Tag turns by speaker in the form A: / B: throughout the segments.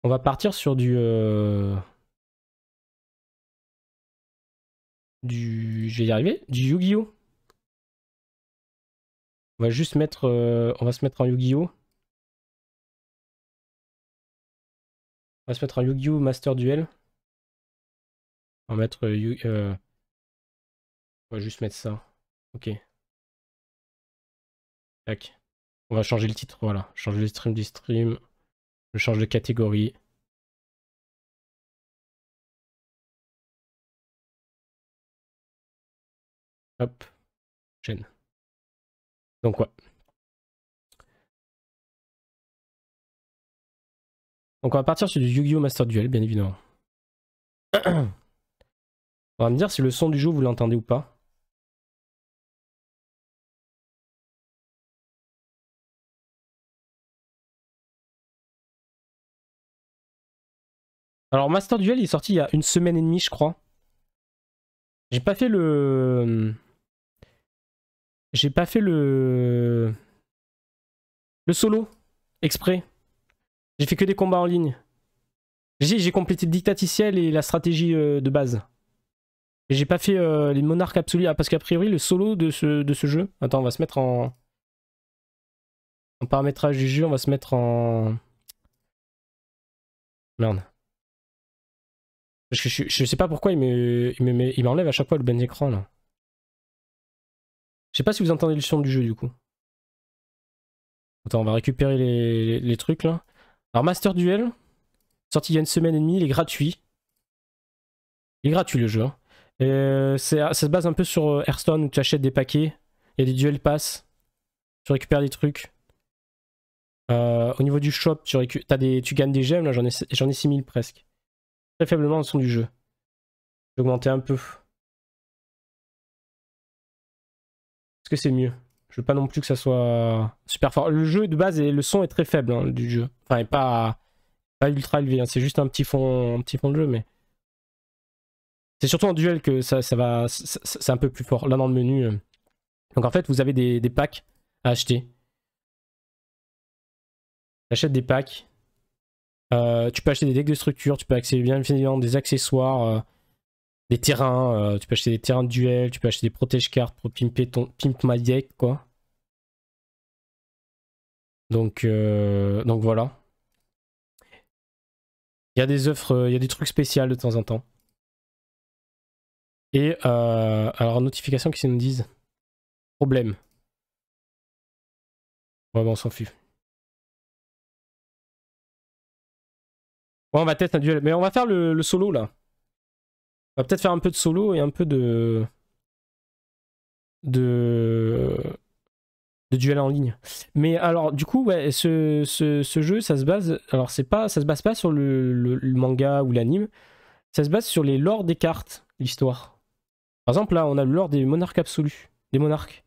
A: On va partir sur du... Je vais y arriver. Du Yu-Gi-Oh! On va juste mettre... on va se mettre en Yu-Gi-Oh! On va se mettre en Yu-Gi-Oh! Master Duel. On va mettre... on va juste mettre ça. Ok. Tac. On va changer le titre, voilà. Changer le stream du stream. Je change de catégorie. Hop. Chaîne. Donc ouais. Donc on va partir sur du Yu-Gi-Oh! Master Duel, bien évidemment. On va me dire si le son du jeu vous l'entendez ou pas. Alors Master Duel il est sorti il y a 1 semaine et demie je crois. J'ai pas fait le... J'ai pas fait le solo exprès. J'ai fait que des combats en ligne. J'ai complété le dictaticiel et la stratégie de base. Et j'ai pas fait les monarques absolus. Ah, parce qu'a priori, le solo de ce jeu... Attends, on va se mettre en... En paramétrage du jeu, on va se mettre en... Merde. Je sais pas pourquoi il m'enlève à chaque fois le ben écran là. Je sais pas si vous entendez le son du jeu du coup. Attends, on va récupérer les trucs là. Alors Master Duel, sorti il y a 1 semaine et demie, il est gratuit. Il est gratuit le jeu. Hein. Ça se base un peu sur Hearthstone où tu achètes des paquets. Il y a des duel pass. Tu récupères des trucs. Au niveau du shop, tu gagnes des gemmes. Là, j'en ai 6000 presque. Très faiblement le son du jeu. Je vais augmenter un peu. Est-ce que c'est mieux? Je veux pas non plus que ça soit super fort. Le jeu de base, le son est très faible hein, du jeu. Enfin, il est pas ultra élevé. Hein. C'est juste un petit fond de jeu, mais... C'est surtout en duel que ça va... C'est un peu plus fort. Là, dans le menu... Donc en fait, vous avez des packs à acheter. T'achètes des packs. Tu peux acheter des decks de structure, tu peux accéder bien évidemment des accessoires, des terrains, tu peux acheter des terrains de duel, tu peux acheter des protège-cartes pour pimper pimp my deck, quoi. Donc voilà. Il y a des offres, il y a des trucs spéciaux de temps en temps. Et alors, notification qui nous disent problème. Ouais, bon, on s'en fout. Ouais, on va tester un duel. Mais on va faire le solo là. On va peut-être faire un peu de solo et un peu de duel en ligne. Mais alors, du coup, ouais, ce jeu, ça se base. Alors, ça se base pas sur le manga ou l'anime. Ça se base sur les lores des cartes, l'histoire. Par exemple, là, on a le lore des monarques absolus. Des monarques.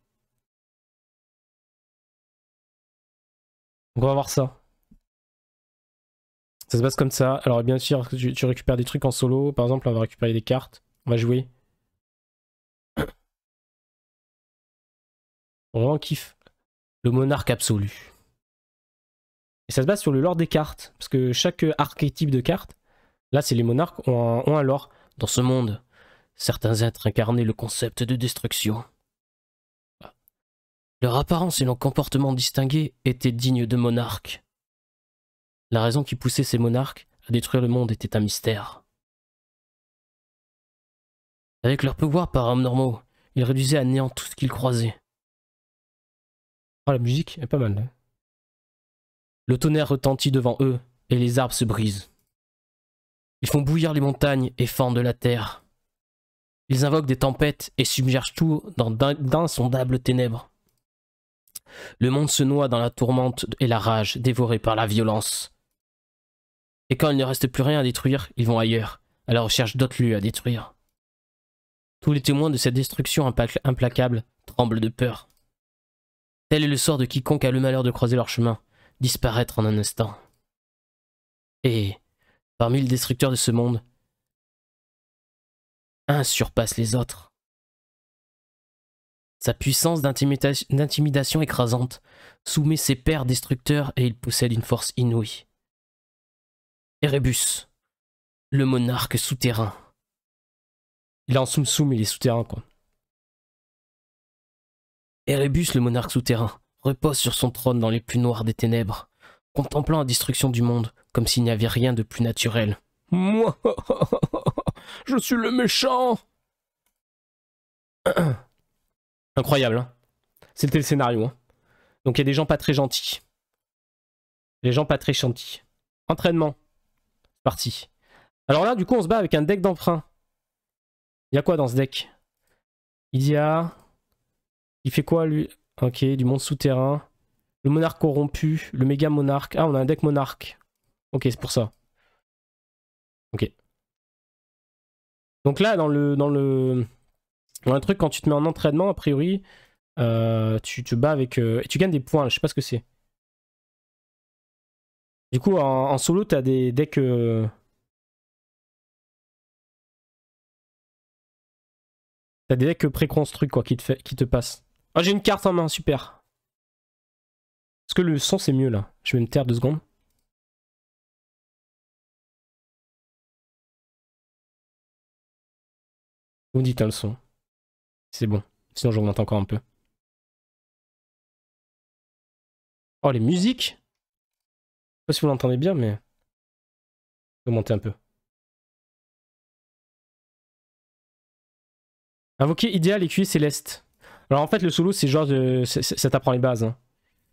A: Donc, on va voir ça. Ça se base comme ça. Alors, bien sûr, tu récupères des trucs en solo. Par exemple, on va récupérer des cartes. On va jouer. On vraiment kiffe. Le monarque absolu. Et ça se base sur le lore des cartes. Parce que chaque archétype de carte, là, c'est les monarques ont un lore. Dans ce monde, certains êtres incarnaient le concept de destruction. Leur apparence et leur comportement distingués étaient dignes de monarques. La raison qui poussait ces monarques à détruire le monde était un mystère. Avec leur pouvoir paranormaux, ils réduisaient à néant tout ce qu'ils croisaient. Oh, la musique est pas mal. Là. Le tonnerre retentit devant eux et les arbres se brisent. Ils font bouillir les montagnes et fendent la terre. Ils invoquent des tempêtes et submergent tout dans d'insondables ténèbres. Le monde se noie dans la tourmente et la rage, dévoré par la violence. Et quand il ne reste plus rien à détruire, ils vont ailleurs, à la recherche d'autres lieux à détruire. Tous les témoins de cette destruction implacable tremblent de peur. Tel est le sort de quiconque a le malheur de croiser leur chemin, disparaître en un instant. Et, parmi les destructeurs de ce monde, un surpasse les autres. Sa puissance d'intimidation écrasante soumet ses pairs destructeurs et il possède une force inouïe. Erebus, le monarque souterrain. Il est en soum-soum, il est souterrain quoi. Erebus, le monarque souterrain, repose sur son trône dans les plus noirs des ténèbres, contemplant la destruction du monde comme s'il n'y avait rien de plus naturel. Moi, je suis le méchant. Incroyable, hein. C'était le scénario. Hein. Donc il y a des gens pas très gentils. Les gens pas très gentils. Entraînement. C'est parti. Alors là, du coup, on se bat avec un deck d'emprunt. Il y a quoi dans ce deck? Il y a... Il fait quoi, lui? Ok, du monde souterrain. Le monarque corrompu. Le méga monarque. Ah, on a un deck monarque. Ok, c'est pour ça. Ok. Donc là, dans le truc, quand tu te mets en entraînement, a priori, tu te bats avec... et tu gagnes des points, je sais pas ce que c'est. Du coup, en solo, t'as des decks... T'as des decks préconstruits, quoi, qui te passent. Oh, j'ai une carte en main, super. Est-ce que le son, c'est mieux, là? Je vais me taire 2 secondes. Vous me dites, hein, le son. C'est bon. Sinon, j'augmente encore un peu. Oh, les musiques! Je sais pas si vous l'entendez bien, mais... Augmenter un peu. Invoquer idéal, écuyer céleste. Alors en fait, le solo, c'est genre de... Ça t'apprend les bases. Hein.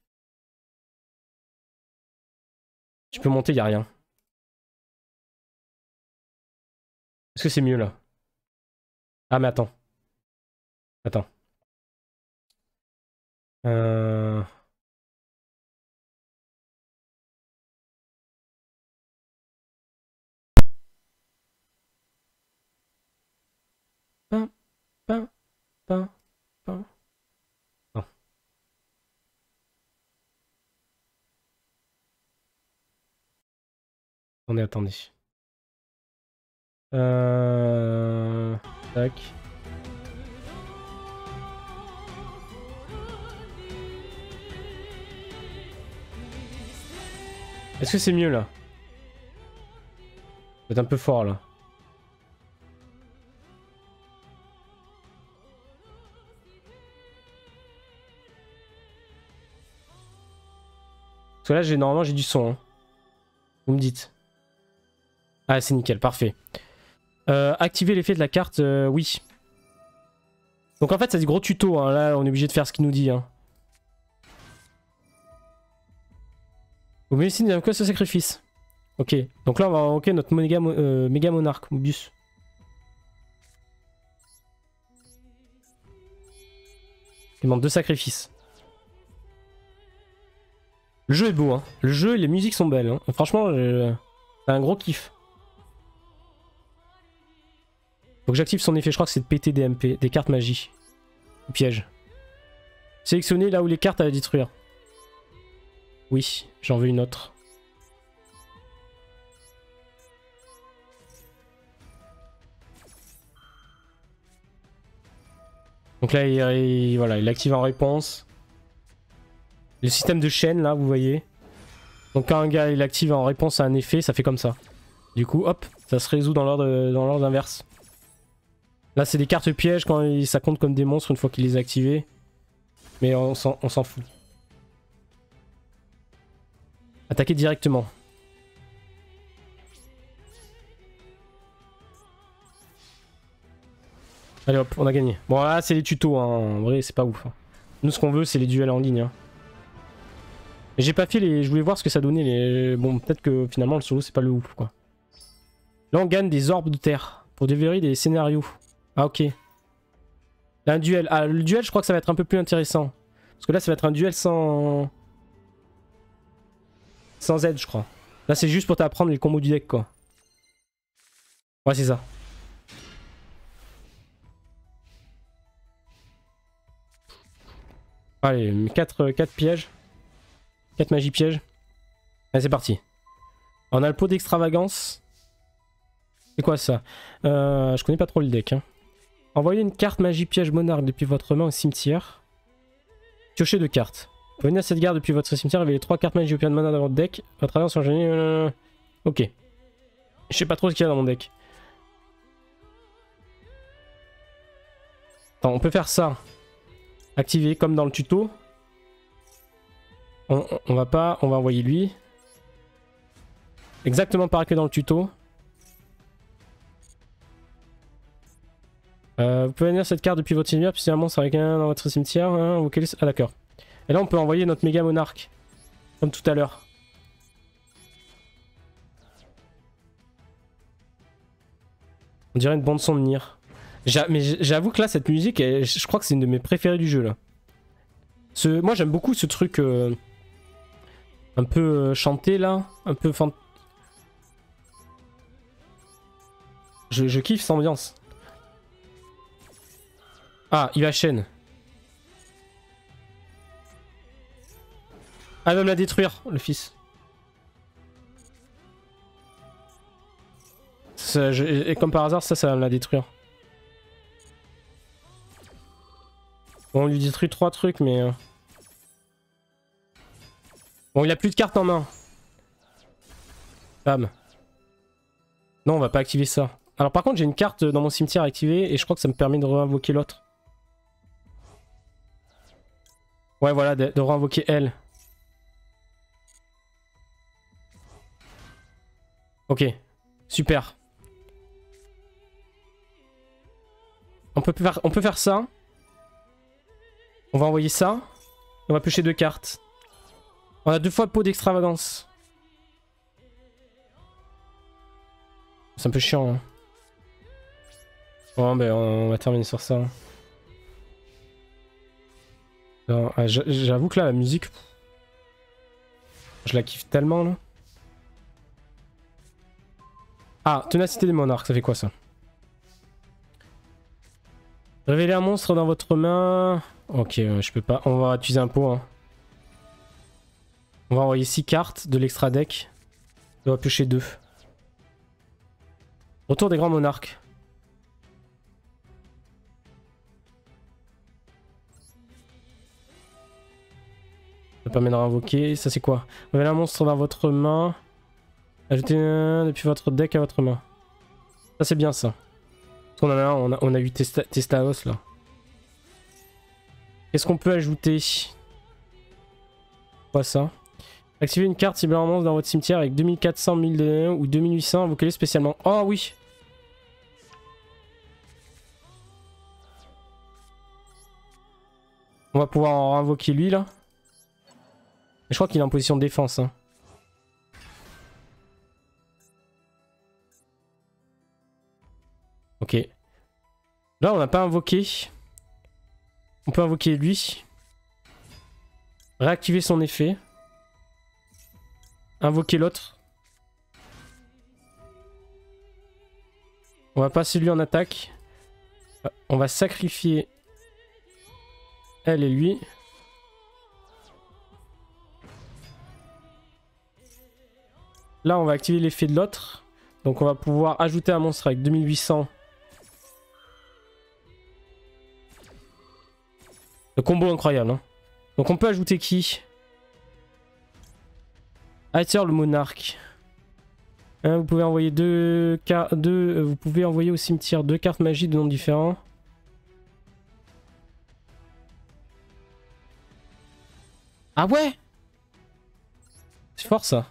A: Tu peux monter, y a rien. Est-ce que c'est mieux là? Ah mais attends. Attends. Pin, pin, pin, pin. Non. Attendez. Tac. Est-ce que c'est mieux là? C'est un peu fort là. Parce que là, normalement, j'ai du son. Hein. Vous me dites. Ah, c'est nickel, parfait. Activer l'effet de la carte, oui. Donc en fait, c'est des gros tutos. Hein. Là, on est obligé de faire ce qu'il nous dit. Hein. Vous médecine d'un quoi ce sacrifice? Ok. Donc là, on va invoquer notre méga monarque, Mobius. Il demande 2 sacrifices. Le jeu est beau, hein. Le jeu et les musiques sont belles. Hein. Franchement, c'est un gros kiff. Faut que j'active son effet, je crois que c'est de péter des MP, des cartes magie. Piège. Sélectionnez là où les cartes à détruire. Oui, j'en veux une autre. Donc là, voilà, il active en réponse. Le système de chaîne, là, vous voyez. Donc quand un gars il active en réponse à un effet, ça fait comme ça. Du coup, hop, ça se résout dans l'ordre inverse. Là, c'est des cartes pièges quand ça compte comme des monstres une fois qu'il les a activés. Mais on s'en fout. Attaquer directement. Allez hop, on a gagné. Bon là, c'est les tutos, hein. En vrai, c'est pas ouf. Hein. Nous, ce qu'on veut, c'est les duels en ligne. Hein. Mais j'ai pas fait les... Je voulais voir ce que ça donnait. Les... Bon, peut-être que finalement, le solo, c'est pas le ouf, quoi. Là, on gagne des orbes de terre pour déverrouiller des scénarios. Ah, ok. Là, un duel. Ah, le duel, je crois que ça va être un peu plus intéressant. Parce que là, ça va être un duel sans... Sans aide, je crois. Là, c'est juste pour t'apprendre les combos du deck, quoi. Ouais, c'est ça. Allez, 4 pièges. 4 magies pièges. Allez, c'est parti. On a le pot d'extravagance. C'est quoi ça? Je connais pas trop le deck. Hein. Envoyez une carte magie piège monarque depuis votre main au cimetière. Piocher 2 cartes. Venez à cette garde depuis votre cimetière, révélez 3 cartes magie au pied de mana dans votre deck. À travers son génie. Ok. Je sais pas trop ce qu'il y a dans mon deck. Attends, on peut faire ça. Activer comme dans le tuto. On va pas... On va envoyer lui. Exactement pareil que dans le tuto. Vous pouvez venir cette carte depuis votre cimetière, puis si un monstre avec un dans votre cimetière, hein, ah d'accord. Et là on peut envoyer notre méga monarque. Comme tout à l'heure. On dirait une bande son de Nier. Mais j'avoue que là cette musique, je crois que c'est une de mes préférées du jeu là. Moi j'aime beaucoup ce truc un peu chanté là. Un peu je kiffe cette ambiance. Ah, il va chaîne. Ah, il va me la détruire, le fils. Et comme par hasard, ça va me la détruire. Bon, on lui détruit 3 trucs, mais... Bon, il a plus de cartes en main. Bam. Non, on va pas activer ça. Alors par contre, j'ai une carte dans mon cimetière activée, et je crois que ça me permet de réinvoquer l'autre. Ouais, voilà, de réinvoquer elle. Ok, super. On peut faire ça. On va envoyer ça. On va piocher 2 cartes. On a 2 fois pot d'extravagance. C'est un peu chiant. Hein. Bon, ben on va terminer sur ça. J'avoue que là, la musique... Je la kiffe tellement, là. Ah, ténacité des monarques, ça fait quoi, ça? Révéler un monstre dans votre main... Ok, je peux pas. On va utiliser un pot, hein. On va envoyer 6 cartes de l'extra deck. On va piocher 2. Retour des grands monarques. Ça permet de réinvoquer. Ça c'est quoi? Révéler un monstre dans votre main. Ajoutez un depuis votre deck à votre main. Ça c'est bien ça. On en a un, on a eu Testaos là. Qu'est-ce qu'on peut ajouter? Quoi ça? Activez une carte ciblant un monstre dans votre cimetière avec 2400, 1000 ou 2800, invoquez-les spécialement. Oh oui! On va pouvoir en invoquer lui là. Je crois qu'il est en position de défense. Hein. Ok. Là on n'a pas invoqué. On peut invoquer lui. Réactiver son effet. Invoquer l'autre. On va passer lui en attaque. On va sacrifier elle et lui. Là, on va activer l'effet de l'autre. Donc on va pouvoir ajouter un monstre avec 2800. Le combo incroyable. Hein. Donc on peut ajouter qui? Aether le monarque. Hein, vous pouvez envoyer vous pouvez envoyer au cimetière 2 cartes magiques de noms différents. Ah ouais! C'est fort ça.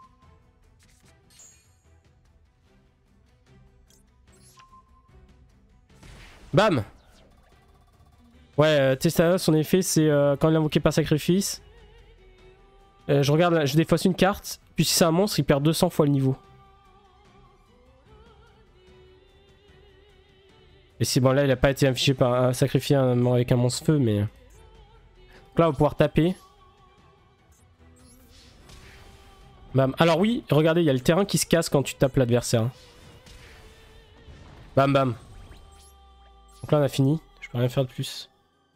A: Bam! Ouais, Testaos en effet c'est quand il est invoqué par sacrifice. Je regarde, je défausse une carte, puis si c'est un monstre il perd 200 fois le niveau. Et si bon là il a pas été affiché par sacrifier avec un monstre feu mais... Donc là on va pouvoir taper. Bam. Alors oui, regardez, il y a le terrain qui se casse quand tu tapes l'adversaire. Bam bam. Donc là on a fini, je peux rien faire de plus.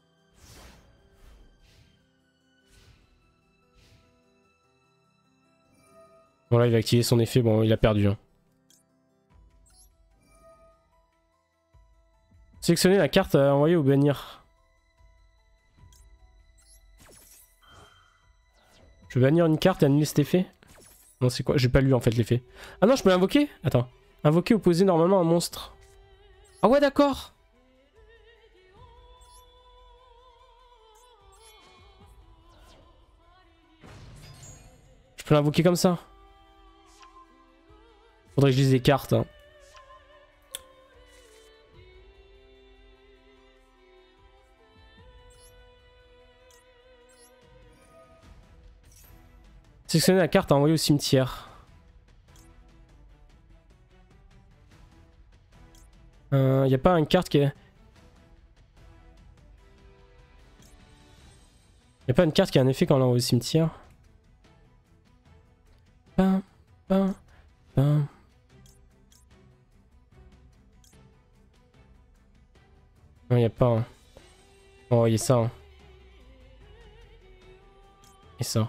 A: Bon là il va activer son effet, bon il a perdu. Hein. Sélectionnez la carte à envoyer ou bannir. Je vais bannir une carte et annuler cet effet. Non, c'est quoi? J'ai pas lu en fait l'effet. Ah non, je peux l'invoquer? Attends. Invoquer opposé normalement à un monstre. Ah ouais, d'accord. Je peux l'invoquer comme ça. Faudrait que je lise les cartes. Hein. Sélectionner la carte à envoyer au cimetière. Y a pas une carte qui est... Y a pas une carte qui a un effet quand on l'envoie au cimetière? Pam, pam, pam. Non, y a pas. Hein. Oh, y a ça. Hein. Et ça.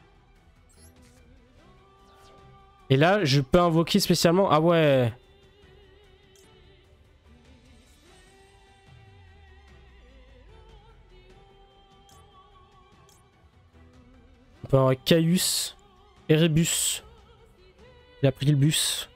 A: Et là, je peux invoquer spécialement... Ah ouais. On peut avoir Caius, Erebus. Il a pris le bus.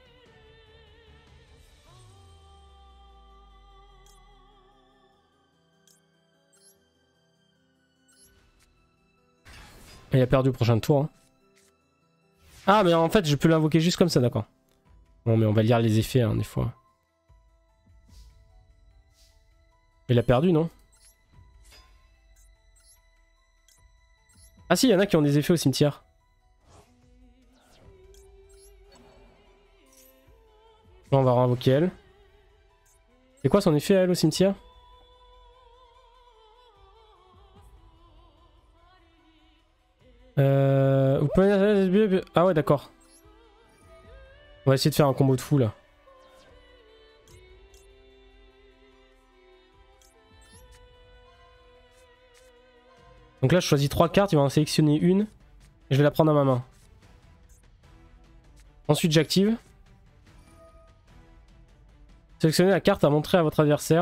A: Il a perdu au prochain tour. Hein. Ah, mais en fait, je peux l'invoquer juste comme ça, d'accord. Bon, mais on va lire les effets, hein, des fois. Il a perdu, non? Ah si, il y en a qui ont des effets au cimetière. Là, on va réinvoquer elle. C'est quoi son effet à elle au cimetière? Vous pouvez... Ah ouais, d'accord. On va essayer de faire un combo de fou, là. Donc là, je choisis 3 cartes, il va en sélectionner une. Et je vais la prendre à ma main. Ensuite, j'active. Sélectionnez la carte à montrer à votre adversaire.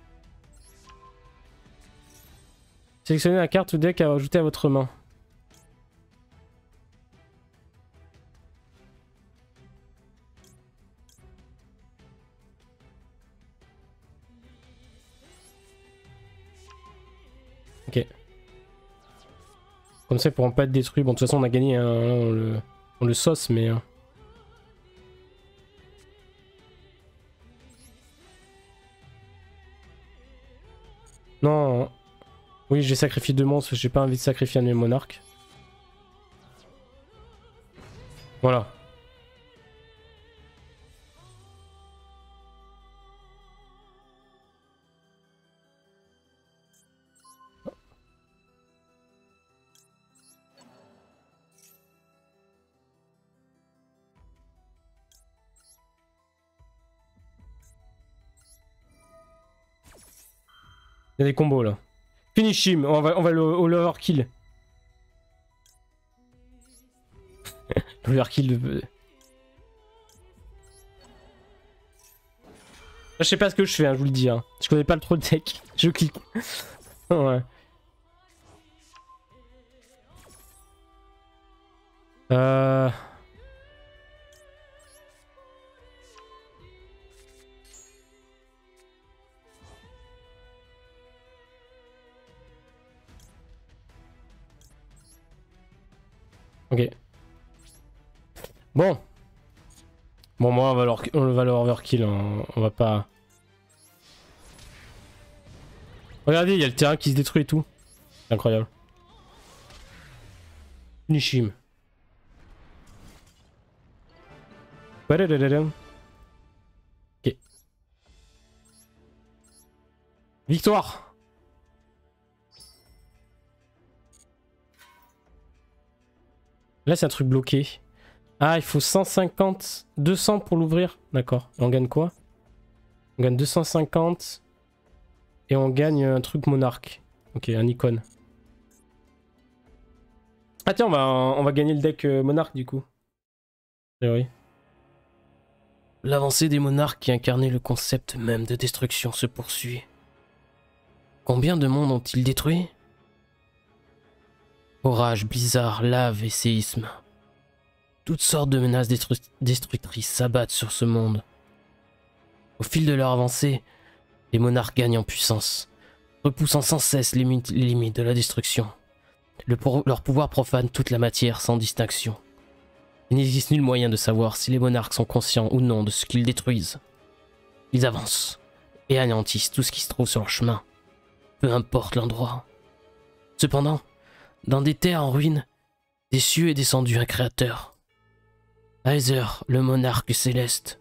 A: Sélectionnez la carte ou deck à ajouter à votre main. Ok. Comme ça, ils pourront pas être détruits. Bon, de toute façon, on a gagné. Hein, on le sauce, mais... Non. Oui, j'ai sacrifié 2 monstres. J'ai pas envie de sacrifier un de mes monarques. Voilà. Il y a des combos là. Finish him, on va le overkill. L'overkill de... Je sais pas ce que je fais, hein, je vous le dis. Hein. Je connais pas le trop le deck. Je clique. Ouais. Ok. Bon. Bon, moi, on va leur overkill. On va pas... Regardez, il y a le terrain qui se détruit et tout. C'est incroyable. Nishim. Ok. Victoire. Là, c'est un truc bloqué. Ah, il faut 150... 200 pour l'ouvrir. D'accord. Et on gagne quoi? On gagne 250. Et on gagne un truc monarque. Ok, un icône. Ah tiens, on va gagner le deck monarque du coup. Eh oui. L'avancée des monarques qui incarnait le concept même de destruction se poursuit. Combien de mondes ont-ils détruit? Orage, blizzard, lave et séisme. Toutes sortes de menaces destructrices s'abattent sur ce monde. Au fil de leur avancée, les monarques gagnent en puissance, repoussant sans cesse les limites de la destruction. Leur pouvoir profane toute la matière sans distinction. Il n'existe nul moyen de savoir si les monarques sont conscients ou non de ce qu'ils détruisent. Ils avancent et anéantissent tout ce qui se trouve sur leur chemin, peu importe l'endroit. Cependant, dans des terres en ruine, des cieux est descendu un créateur. Aether, le monarque céleste.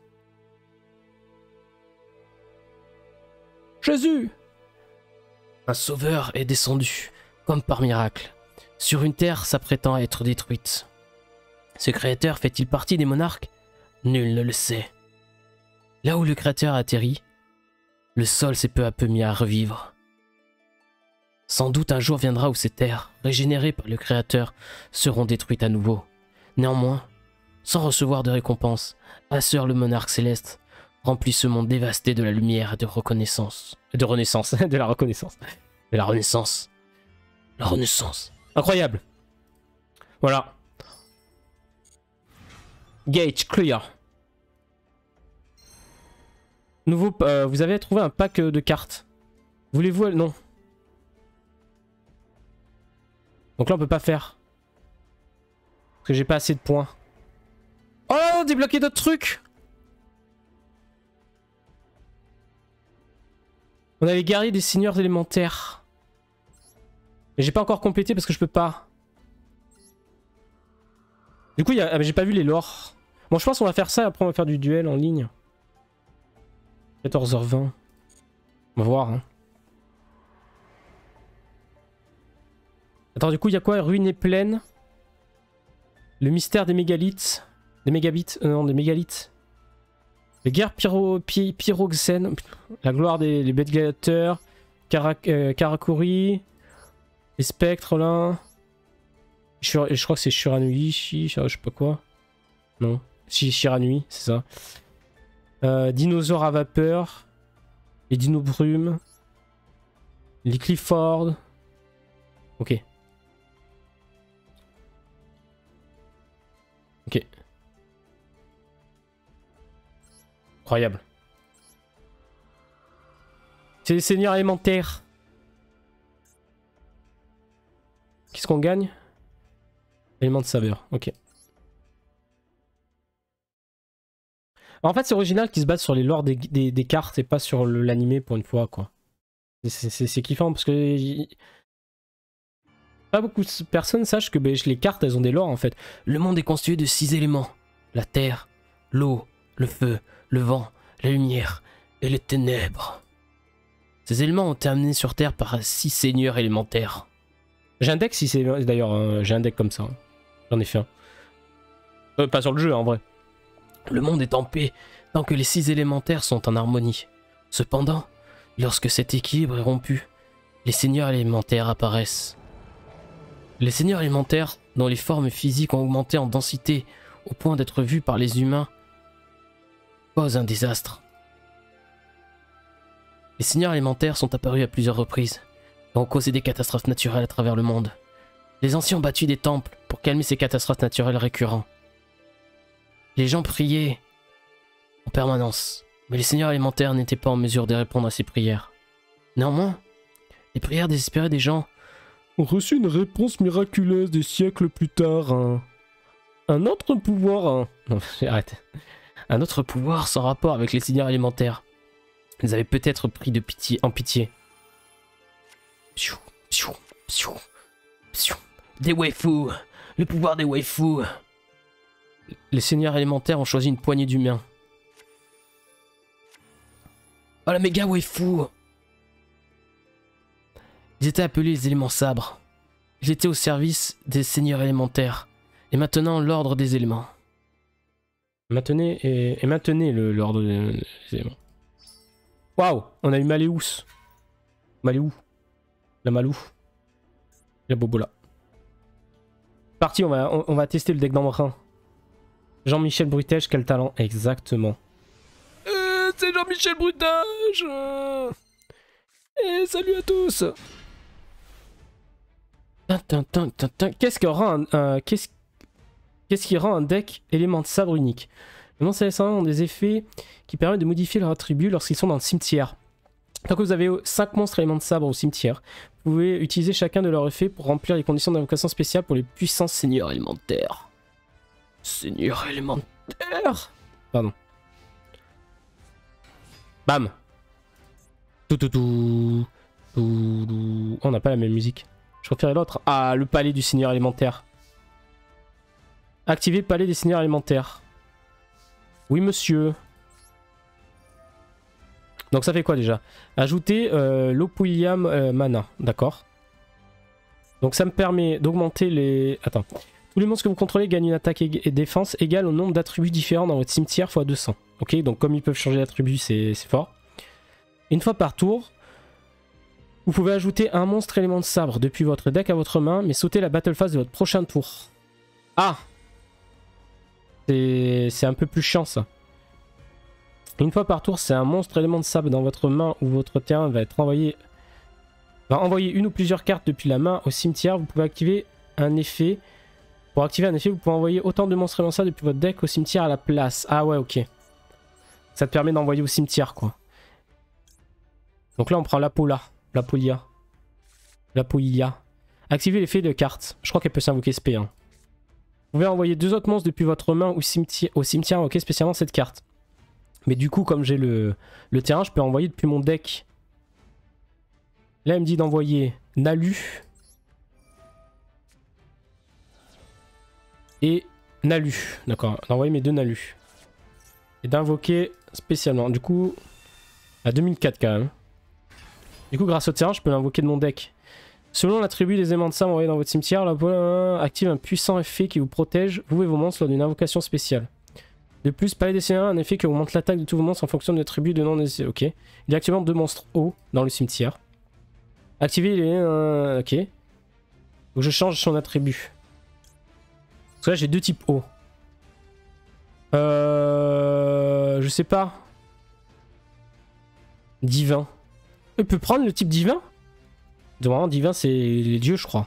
A: Jésus! Un sauveur est descendu, comme par miracle, sur une terre s'apprêtant à être détruite. Ce créateur fait-il partie des monarques? Nul ne le sait. Là où le créateur atterrit, le sol s'est peu à peu mis à revivre. Sans doute un jour viendra où ces terres, régénérées par le créateur, seront détruites à nouveau. Néanmoins, sans recevoir de récompense, Aether, le monarque céleste, remplit ce monde dévasté de la lumière et de reconnaissance. De renaissance, de la reconnaissance. De la renaissance. La renaissance. Incroyable. Voilà. Gate clear. Nouveau, vous avez trouvé un pack de cartes. Voulez-vous... Non. Donc là on peut pas faire. Parce que j'ai pas assez de points. Oh, débloquer d'autres trucs. On avait guerrier des seigneurs élémentaires. Mais j'ai pas encore complété parce que je peux pas. Du coup, j'ai pas vu les lores. Bon, je pense qu'on va faire ça et après on va faire du duel en ligne. 14h20. On va voir. Hein. Attends, du coup, il y a quoi? Ruine et plaine. Le mystère des mégalithes. Des mégabits. Non, des mégalithes. Les guerres pyroxènes. La gloire des bêtes gladiateurs. Karakuri. Les spectres là. Je crois que c'est Shiranui. Je sais pas quoi. Non. Shiranui, c'est ça. Dinosaures à vapeur. Les dinobrumes. Les Clifford. Ok. Ok. Incroyable. C'est les seigneurs élémentaires. Qu'est-ce qu'on gagne? Élément de saveur, ok. En fait, c'est original qu'ils se battent sur les lores des cartes et pas sur l'animé pour une fois, quoi. C'est kiffant parce que... Pas beaucoup de personnes sachent que les cartes, elles ont des lores, en fait. Le monde est constitué de 6 éléments. La terre, l'eau, le feu, le vent, la lumière et les ténèbres. Ces éléments ont été amenés sur Terre par 6 seigneurs élémentaires. J'ai un deck, si c'est... D'ailleurs, hein, j'ai un deck comme ça. Hein. J'en ai fait un. Pas sur le jeu, en vrai. Le monde est en paix tant que les 6 élémentaires sont en harmonie. Cependant, lorsque cet équilibre est rompu, les seigneurs élémentaires apparaissent. Les seigneurs élémentaires, dont les formes physiques ont augmenté en densité au point d'être vus par les humains, posent un désastre. Les seigneurs élémentaires sont apparus à plusieurs reprises et ont causé des catastrophes naturelles à travers le monde. Les anciens ont bâti des temples pour calmer ces catastrophes naturelles récurrentes. Les gens priaient en permanence, mais les seigneurs élémentaires n'étaient pas en mesure de répondre à ces prières. Néanmoins, les prières désespérées des gens ont reçu une réponse miraculeuse des siècles plus tard. Un autre pouvoir... Non, arrête. Un autre pouvoir sans rapport avec les seigneurs élémentaires. Ils avaient peut-être pris de pitié en pitié. Psiou, psiou, psiou, psiou. Des waifus. Le pouvoir des waifus. Les seigneurs élémentaires ont choisi une poignée d'humains. Oh la méga waifu. Ils étaient appelés les éléments sabres. Ils étaient au service des seigneurs élémentaires. Et maintenant l'ordre des éléments. Maintenez l'ordre des éléments. Waouh, on a eu Maléus. Maléou. La Malou. La Bobola. Parti, on va tester le deck d'emprunt. Jean-Michel Brutage, quel talent. Exactement. C'est Jean-Michel Brutage. Et salut à tous. Qu'est-ce qu'il y aura qu'est-ce... Qu'est-ce qui rend un deck élément de sabre unique? Les monstres célestins ont des effets qui permettent de modifier leurs attributs lorsqu'ils sont dans le cimetière. Tant que vous avez 5 monstres éléments de sabre au cimetière, vous pouvez utiliser chacun de leurs effets pour remplir les conditions d'invocation spéciale pour les puissants seigneurs élémentaires. Seigneur élémentaire. Pardon. Bam. Tout. Oh, on n'a pas la même musique. Je préférais l'autre. Ah, le palais du seigneur élémentaire. Activer le palais des seigneurs élémentaires. Oui, monsieur. Donc ça fait quoi déjà? Ajouter l'Opouliam mana. D'accord. Donc ça me permet d'augmenter les... Attends. Tous les monstres que vous contrôlez gagnent une attaque et défense égale au nombre d'attributs différents dans votre cimetière x 200. Ok, donc comme ils peuvent changer d'attribut, c'est fort. Une fois par tour, vous pouvez ajouter un monstre élément de sabre depuis votre deck à votre main, mais sauter la battle phase de votre prochain tour. Ah! C'est un peu plus chiant ça. Une fois par tour, c'est un monstre élément de sabre dans votre main ou votre terrain va être envoyé... va envoyer une ou plusieurs cartes depuis la main au cimetière. Vous pouvez activer un effet. Pour activer un effet, vous pouvez envoyer autant de monstres éléments de sabre depuis votre deck au cimetière à la place. Ah ouais, ok. Ça te permet d'envoyer au cimetière, quoi. Donc là, on prend l'Apoulia. Activer l'effet de carte. Je crois qu'elle peut s'invoquer SP1. Vous pouvez envoyer 2 autres monstres depuis votre main au cimetière, ok, spécialement cette carte. Mais du coup, comme j'ai le terrain, je peux envoyer depuis mon deck. Là, il me dit d'envoyer Nalu. Et Nalu. D'accord, d'envoyer mes 2 Nalu. Et d'invoquer spécialement. Du coup, à 2004 quand même. Du coup, grâce au terrain, je peux l'invoquer de mon deck. Selon l'attribut des aimants de sabre envoyés dans votre cimetière, la active un puissant effet qui vous protège, vous et vos monstres, lors d'une invocation spéciale. De plus, Palais des Seigneurs a un effet qui augmente l'attaque de tous vos monstres en fonction de l'attribut de nom des... Ok. Il y a actuellement 2 monstres hauts dans le cimetière. Activer les... ok. Donc je change son attribut. Parce que là, j'ai 2 types hauts. Je sais pas. Divin. Il peut prendre le type divin? Normalement, divin, c'est les dieux, je crois.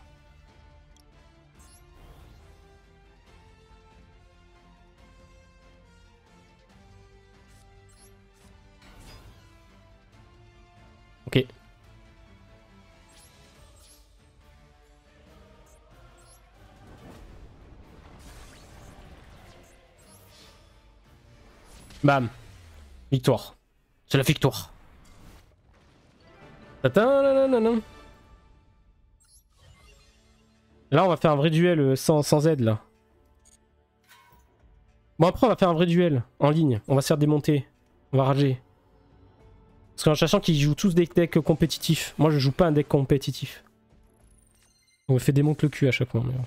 A: Ok. Bam. Victoire. C'est la victoire. Là, on va faire un vrai duel sans aide, là. Bon, après, on va faire un vrai duel en ligne. On va se faire démonter. On va rager. Parce qu'en sachant qu'ils jouent tous des decks compétitifs. Moi, je joue pas un deck compétitif. On me fait démonter le cul à chaque fois. Mais...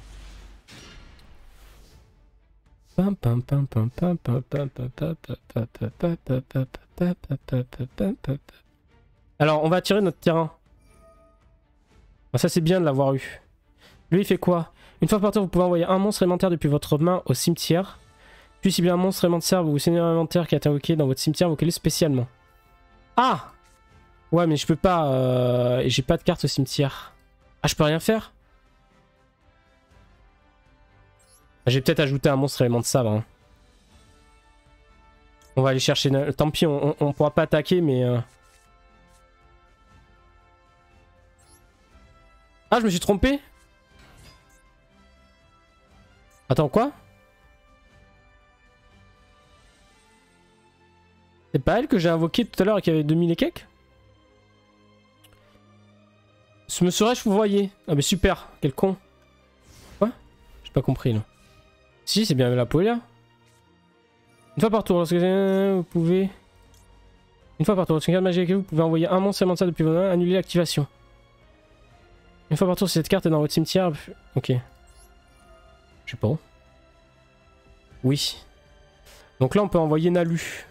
A: Alors, on va attirer notre terrain. Ça, c'est bien de l'avoir eu. Lui, il fait quoi? Une fois par tour, vous pouvez envoyer un monstre élémentaire depuis votre main au cimetière. Puis, si bien un monstre élémentaire ou seigneur élémentaire qui a été invoqué dans votre cimetière, invoquez-le spécialement. Ah! Ouais, mais je peux pas... J'ai pas de carte au cimetière. Ah, je peux rien faire? J'ai peut-être ajouté un monstre élément de sabre. Hein. On va aller chercher... Tant pis, on pourra pas attaquer, mais... Ah, je me suis trompé? Attends, quoi? C'est pas elle que j'ai invoqué tout à l'heure et qui avait 2000 et quelques? Me serais-je vous voyez? Ah mais super, quel con. Quoi? J'ai pas compris là. Si, c'est bien l'Apoulia. Une fois par tour, lorsque vous pouvez... Une fois par tour, lorsque une carte magique vous pouvez envoyer un monstre élémentaire depuis vos mains, annuler l'activation. Une fois par tour, si cette carte est dans votre cimetière... Ok. Je sais pas. Oui. Donc là, on peut envoyer Nalu.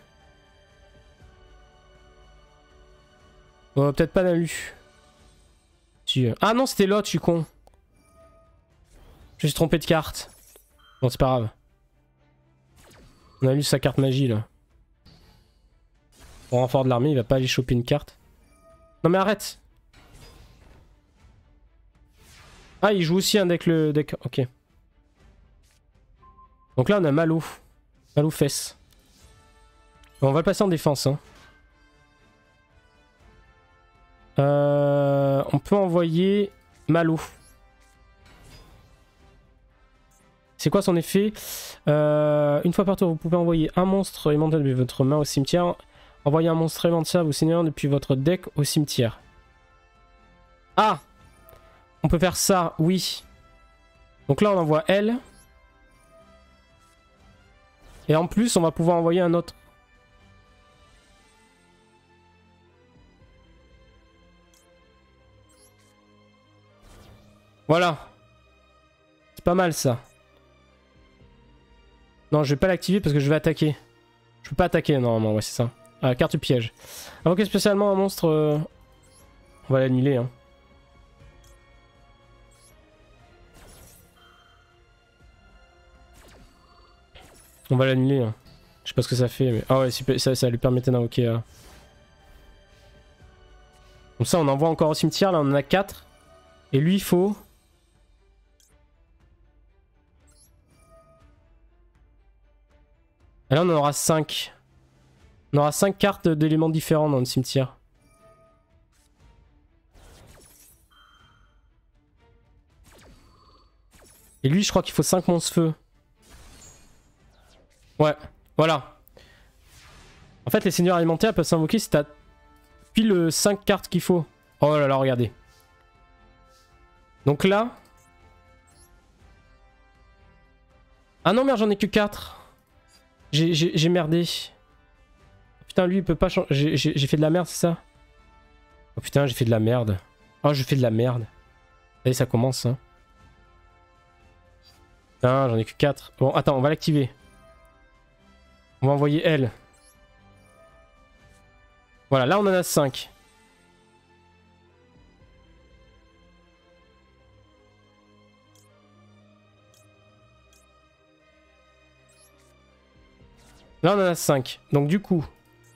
A: Peut-être pas Nalu. Si, ah non, c'était l'autre, je suis con. Je me suis trompé de carte. Bon, c'est pas grave. On a lu sa carte magie, là. Au renfort de l'armée, il va pas aller choper une carte. Non mais arrête. Ah, il joue aussi un deck, le deck... Ok. Donc là on a Malo. Malo fesse. Bon, on va le passer en défense. Hein. On peut envoyer Malo. C'est quoi son effet? Une fois par tour, vous pouvez envoyer un monstre élémentaire depuis votre main au cimetière. Envoyez un monstre élémentaire ou seigneur depuis votre deck au cimetière. Ah! On peut faire ça, oui. Donc là, on envoie elle. Et en plus, on va pouvoir envoyer un autre. Voilà. C'est pas mal ça. Non, je vais pas l'activer parce que je vais attaquer. Je peux pas attaquer normalement, ouais, c'est ça. Ah, carte piège. Invoquer spécialement un monstre. On va l'annuler. Hein. On va l'annuler. Hein. Je sais pas ce que ça fait. Mais... Ah ouais, ça lui permettait d'invoquer. Comme ça, on envoie encore au cimetière. Là, on en a 4. Et lui, il faut. Et là, on en aura 5. On aura 5 cartes d'éléments différents dans le cimetière. Et lui, je crois qu'il faut 5 monstres feu. Ouais, voilà. En fait, les seigneurs alimentaires peuvent s'invoquer si t'as pile 5 cartes qu'il faut. Oh là là, regardez. Donc là... Ah non, merde, j'en ai que 4. J'ai merdé. Putain, lui, il peut pas changer. J'ai fait de la merde, c'est ça? Oh putain, j'ai fait de la merde. Oh, je fais de la merde. Allez, ça commence, hein. Putain, j'en ai que 4. Bon, attends, on va l'activer. On va envoyer elle. Voilà, là, on en a 5. Là, on en a 5. Donc, du coup...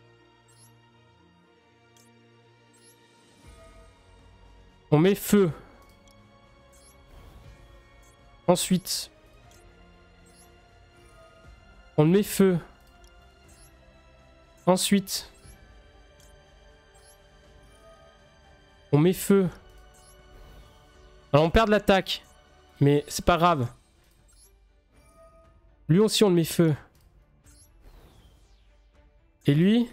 A: On met feu. Ensuite... On met feu. Ensuite... On met feu. Alors, on perd de l'attaque. Mais c'est pas grave. Lui aussi, on le met feu. Et lui...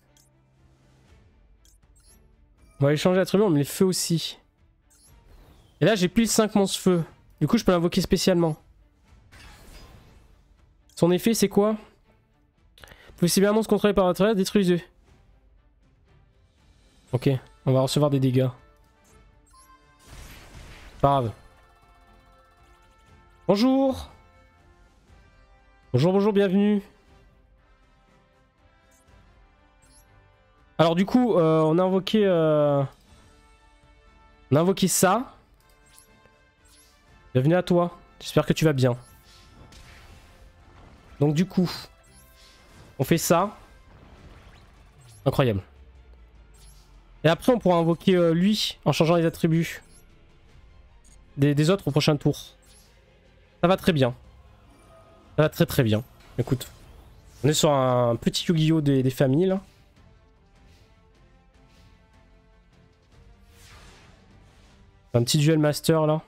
A: On va échanger l'attribut, on met les feux aussi. Et là, j'ai pile 5 monstres feu. Du coup, je peux l'invoquer spécialement. Son effet, c'est quoi? Vous pouvez cibler un monstre contrôlé par votre adversaire, détruisez. Ok, on va recevoir des dégâts. Pas grave. Bonjour. Bonjour, bonjour, bienvenue. Alors du coup, on a invoqué... On a invoqué ça. Bienvenue à toi. J'espère que tu vas bien. Donc du coup, on fait ça. Incroyable. Et après, on pourra invoquer lui en changeant les attributs des autres au prochain tour. Ça va très bien. Ça va très très bien. Écoute, on est sur un petit Yu-Gi-Oh des familles là. Un petit duel master là.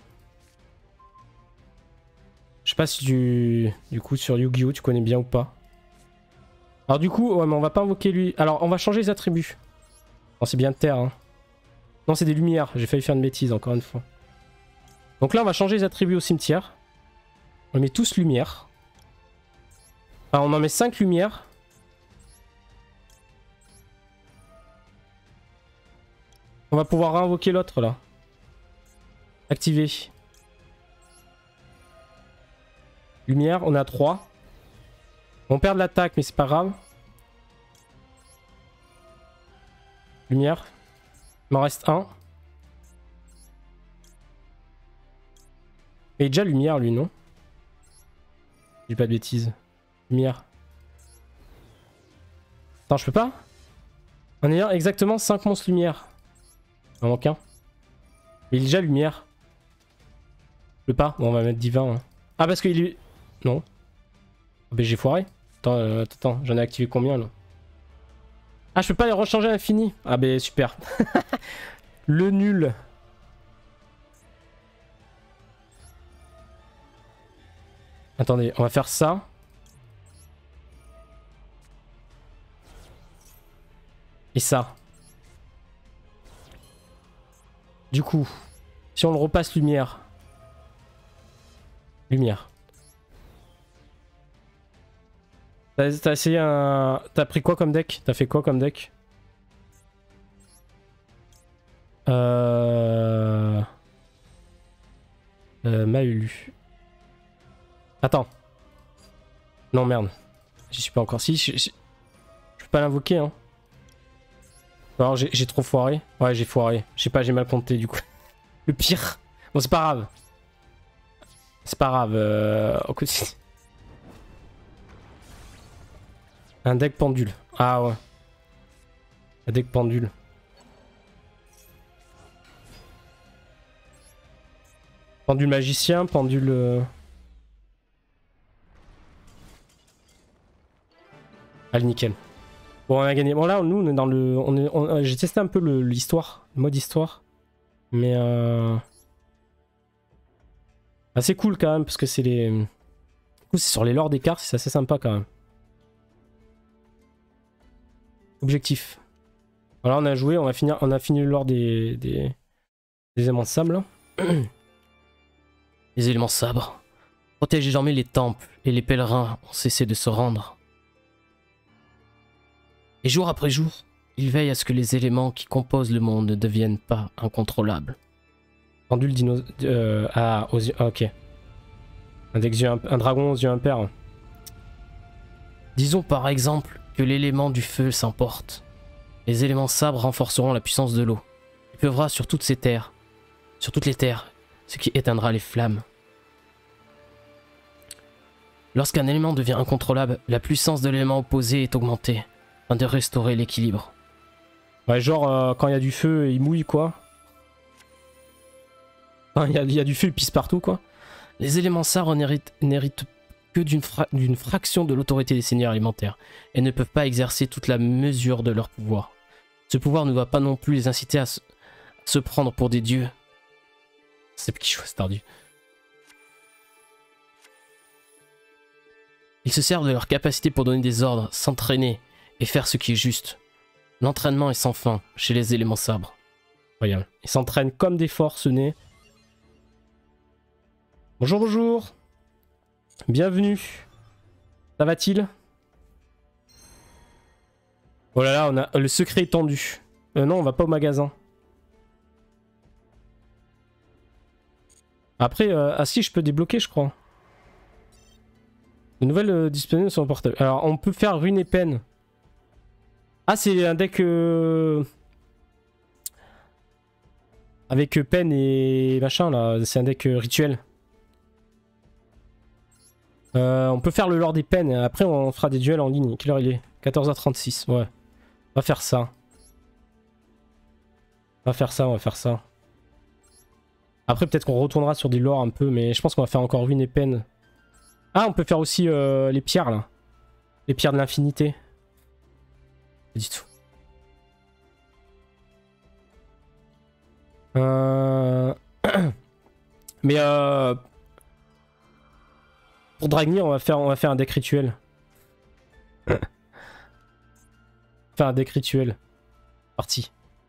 A: Je sais pas si du coup sur Yu-Gi-Oh tu connais bien ou pas. Alors du coup, ouais, mais on va pas invoquer lui. Alors on va changer les attributs. Non, c'est bien de terre. Hein. Non, c'est des lumières. J'ai failli faire une bêtise encore une fois. Donc là, on va changer les attributs au cimetière. On met tous lumière. Alors on en met 5 lumières. On va pouvoir réinvoquer l'autre là. Activer. Lumière, on a 3. On perd de l'attaque, mais c'est pas grave. Lumière. Il m'en reste 1. Mais déjà lumière, lui, non? Je dis pas de bêtises. Lumière. Attends, je peux pas? En ayant exactement 5 monstres lumière. Il en manque un. Mais il est déjà lumière. Je peux pas. Bon, on va mettre divin. Hein. Ah, parce qu'il est... Non. Ben j'ai foiré. Attends, attends, j'en ai activé combien là? Ah, je peux pas les rechanger à l'infini. Ah ben super. Le nul. Attendez, on va faire ça. Et ça. Du coup, si on le repasse lumière. Lumière. T'as essayé un... T'as pris quoi comme deck? T'as fait quoi comme deck? Mahulu. Attends. Non, merde. J'y suis pas encore. Si, je peux pas l'invoquer, hein. Alors, j'ai trop foiré. Ouais, j'ai foiré. Je sais pas, j'ai mal compté, du coup. Le pire. Bon, c'est pas grave. C'est pas grave. Un deck pendule. Ah ouais. Un deck pendule. Pendule magicien, pendule... Allez, nickel. Bon, on a gagné. Bon, là, nous, on est dans le... J'ai testé un peu l'histoire, le mode histoire. Mais... assez cool quand même, parce que c'est les... Du coup, c'est sur les lores des cartes, c'est assez sympa quand même. Objectif. Voilà, on a joué, on a fini le lore des éléments de sable. Les éléments sabres protègent désormais les temples et les pèlerins ont cessé de se rendre. Et jour après jour, ils veillent à ce que les éléments qui composent le monde ne deviennent pas incontrôlables. Pendule dino... aux yeux... Ah, ok. Un dragon aux yeux impairs. Disons par exemple que l'élément du feu s'emporte. Les éléments sabres renforceront la puissance de l'eau. Il pleuvra sur toutes ces terres. Sur toutes les terres. Ce qui éteindra les flammes. Lorsqu'un élément devient incontrôlable, la puissance de l'élément opposé est augmentée, afin de restaurer l'équilibre. Ouais, genre quand il y a du feu, il mouille quoi. Quand il y a du feu, il pisse partout quoi. Les éléments sabres n'héritent que d'une fraction de l'autorité des seigneurs élémentaires, et ne peuvent pas exercer toute la mesure de leur pouvoir. Ce pouvoir ne doit pas non plus les inciter à se prendre pour des dieux. C'est qui choisit tardu. Ils se servent de leur capacité pour donner des ordres, s'entraîner et faire ce qui est juste. L'entraînement est sans fin chez les éléments sabres. Regarde, ils s'entraînent comme des forcenés. Bonjour, bonjour. Bienvenue. Ça va-t-il? Oh là là, on a le secret étendu. Non, on va pas au magasin. Après, ah si, je peux débloquer, je crois. De nouvelles disponibles sur le portable. Alors, on peut faire rune et peine. Ah, c'est un deck... avec peine et machin, là. C'est un deck rituel. On peut faire le lore des peines. Après, on fera des duels en ligne. Quelle heure il est? 14h36, ouais. On va faire ça. On va faire ça, on va faire ça. Après, peut-être qu'on retournera sur des lores un peu, mais je pense qu'on va faire encore rune et peine. Ah, on peut faire aussi les pierres, là. Les pierres de l'infinité. Pas du tout. Mais pour Dragnir, on va faire un deck rituel. Faire un deck rituel. Parti.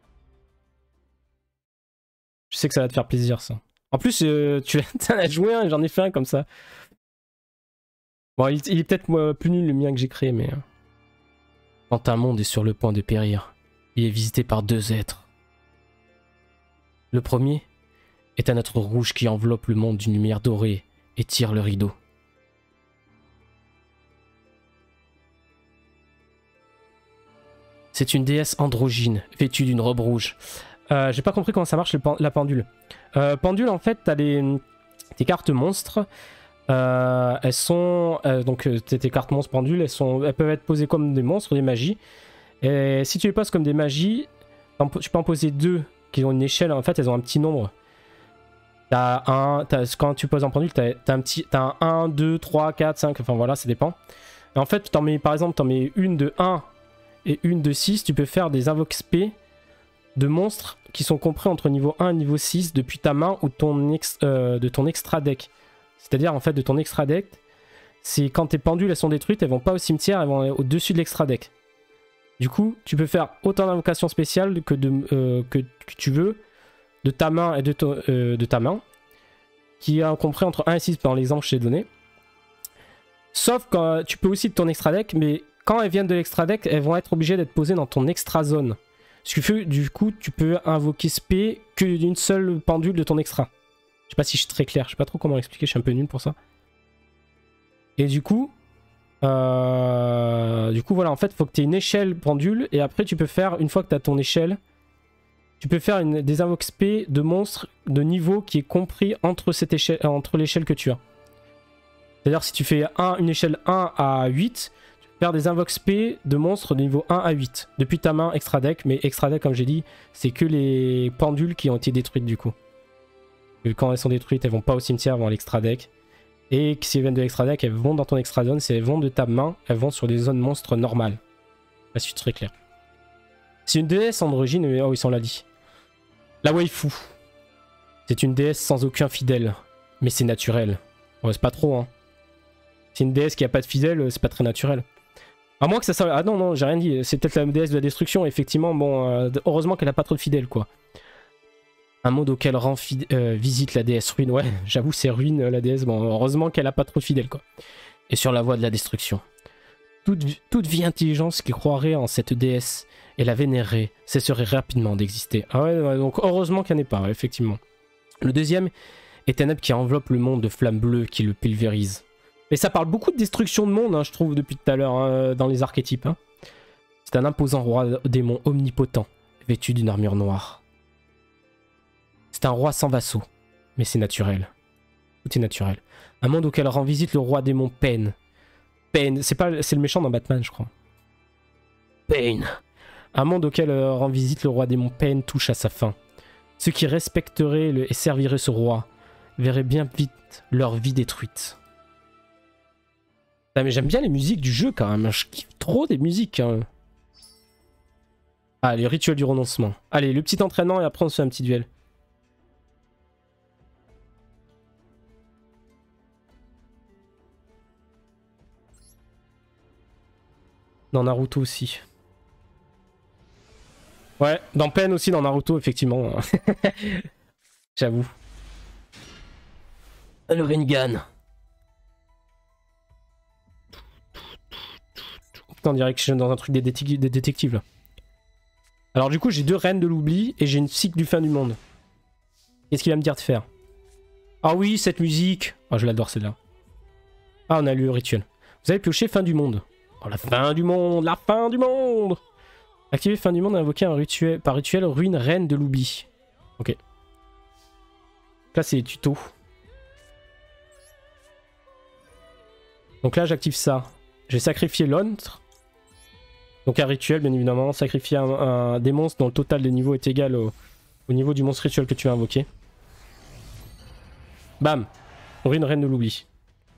A: Je sais que ça va te faire plaisir, ça. En plus, tu en as joué un, j'en ai fait un comme ça. Bon, il est peut-être plus nul le mien que j'ai créé, mais... Quand un monde est sur le point de périr, il est visité par deux êtres. Le premier est un être rouge qui enveloppe le monde d'une lumière dorée et tire le rideau. C'est une déesse androgyne, vêtue d'une robe rouge. J'ai pas compris comment ça marche la pendule. Pendule, en fait, t'as tes cartes monstres. Elles sont... donc tes cartes monstres pendules, elles peuvent être posées comme des monstres, des magies. Et si tu les poses comme des magies, tu peux en poser deux qui ont une échelle. En fait, elles ont un petit nombre. Quand tu poses en pendule, t'as un 1, 2, 3, 4, 5, enfin voilà, ça dépend. Et en fait, par exemple, t'en mets une de 1 et une de 6, tu peux faire des invoques spé de monstres qui sont compris entre niveau 1 et niveau 6 depuis ta main ou de ton extra deck. C'est-à-dire en fait de ton extra deck, c'est quand tes pendules elles sont détruites, elles vont pas au cimetière, elles vont au-dessus de l'extra deck. Du coup, tu peux faire autant d'invocations spéciales que tu veux de ta main et de ta main, qui est compris entre 1 et 6 dans l'exemple que je t'ai donné. Sauf quand tu peux aussi de ton extra deck, mais quand elles viennent de l'extra deck, elles vont être obligées d'être posées dans ton extra zone. Ce qui fait, du coup, tu peux invoquer spé que d'une seule pendule de ton extra. Je sais pas si je suis très clair, je sais pas trop comment expliquer, je suis un peu nul pour ça. Et du coup, voilà, en fait, il faut que tu aies une échelle pendule, et après tu peux faire, une fois que tu as ton échelle, tu peux faire des invoques spé de monstres de niveau qui est compris entre l'échelle que tu as. C'est-à-dire si tu fais une échelle 1 à 8, tu peux faire des invoques spé de monstres de niveau 1 à 8. Depuis ta main extra deck, mais extra deck comme j'ai dit, c'est que les pendules qui ont été détruites du coup. Et quand elles sont détruites, elles vont pas au cimetière, elles vont à l'extra deck. Et si elles viennent de l'extra deck, elles vont dans ton extra zone. Si elles vont de ta main, elles vont sur des zones monstres normales. La suite très claire. C'est une déesse androgyne, mais oh oui, ça on l'a dit. La waifu. C'est une déesse sans aucun fidèle. Mais c'est naturel. Ouais, c'est pas trop, hein. C'est une déesse qui a pas de fidèle, c'est pas très naturel. À moins que ça soit... Ah non, non, j'ai rien dit. C'est peut-être la déesse de la destruction, effectivement. Bon, heureusement qu'elle a pas trop de fidèles, quoi. Un monde auquel rend visite la déesse ruine. Ouais, j'avoue, c'est ruine la déesse. Bon, heureusement qu'elle a pas trop de fidèles, quoi. Et sur la voie de la destruction. Toute vie intelligence qui croirait en cette déesse et la vénérerait cesserait rapidement d'exister. Ah ouais, donc heureusement qu'il n'y en ait pas, ouais, effectivement. Le deuxième est un ténèbre qui enveloppe le monde de flammes bleues qui le pulvérise. Et ça parle beaucoup de destruction de monde, hein, je trouve, depuis tout à l'heure, hein, dans les archétypes. Hein. C'est un imposant roi démon omnipotent, vêtu d'une armure noire. C'est un roi sans vassaux, mais c'est naturel. Tout est naturel. Un monde auquel rend visite le roi démon Pain. Pain, c'est le méchant dans Batman, je crois. Pain. Un monde auquel rend visite le roi démon Pain touche à sa fin. Ceux qui respecteraient et serviraient ce roi verraient bien vite leur vie détruite. Ah, mais j'aime bien les musiques du jeu quand même, je kiffe trop des musiques. Hein. Ah, les rituels du renoncement. Allez, le petit entraînement et après on se fait un petit duel. Dans Naruto aussi. Ouais, dans Pen aussi, dans Naruto, effectivement. J'avoue. Le Rinnegan. Putain, on dirait que je suis dans un truc des détectives là. Alors du coup, j'ai 2 reines de l'oubli et j'ai une cycle du fin du monde. Qu'est-ce qu'il va me dire de faire? Ah oui, cette musique. Oh, je l'adore celle-là. Ah, on a lu le rituel. Vous avez pioché fin du monde. Oh, la fin du monde, la fin du monde. Activer fin du monde et invoquer un rituel, par rituel ruine reine de l'oubli. Ok. Là, c'est les tutos. Donc là, j'active ça. J'ai sacrifié l'autre. Donc un rituel, bien évidemment. Sacrifier des monstres dont le total des niveaux est égal au niveau du monstre rituel que tu as invoqué. Bam. Ruine reine de l'oubli.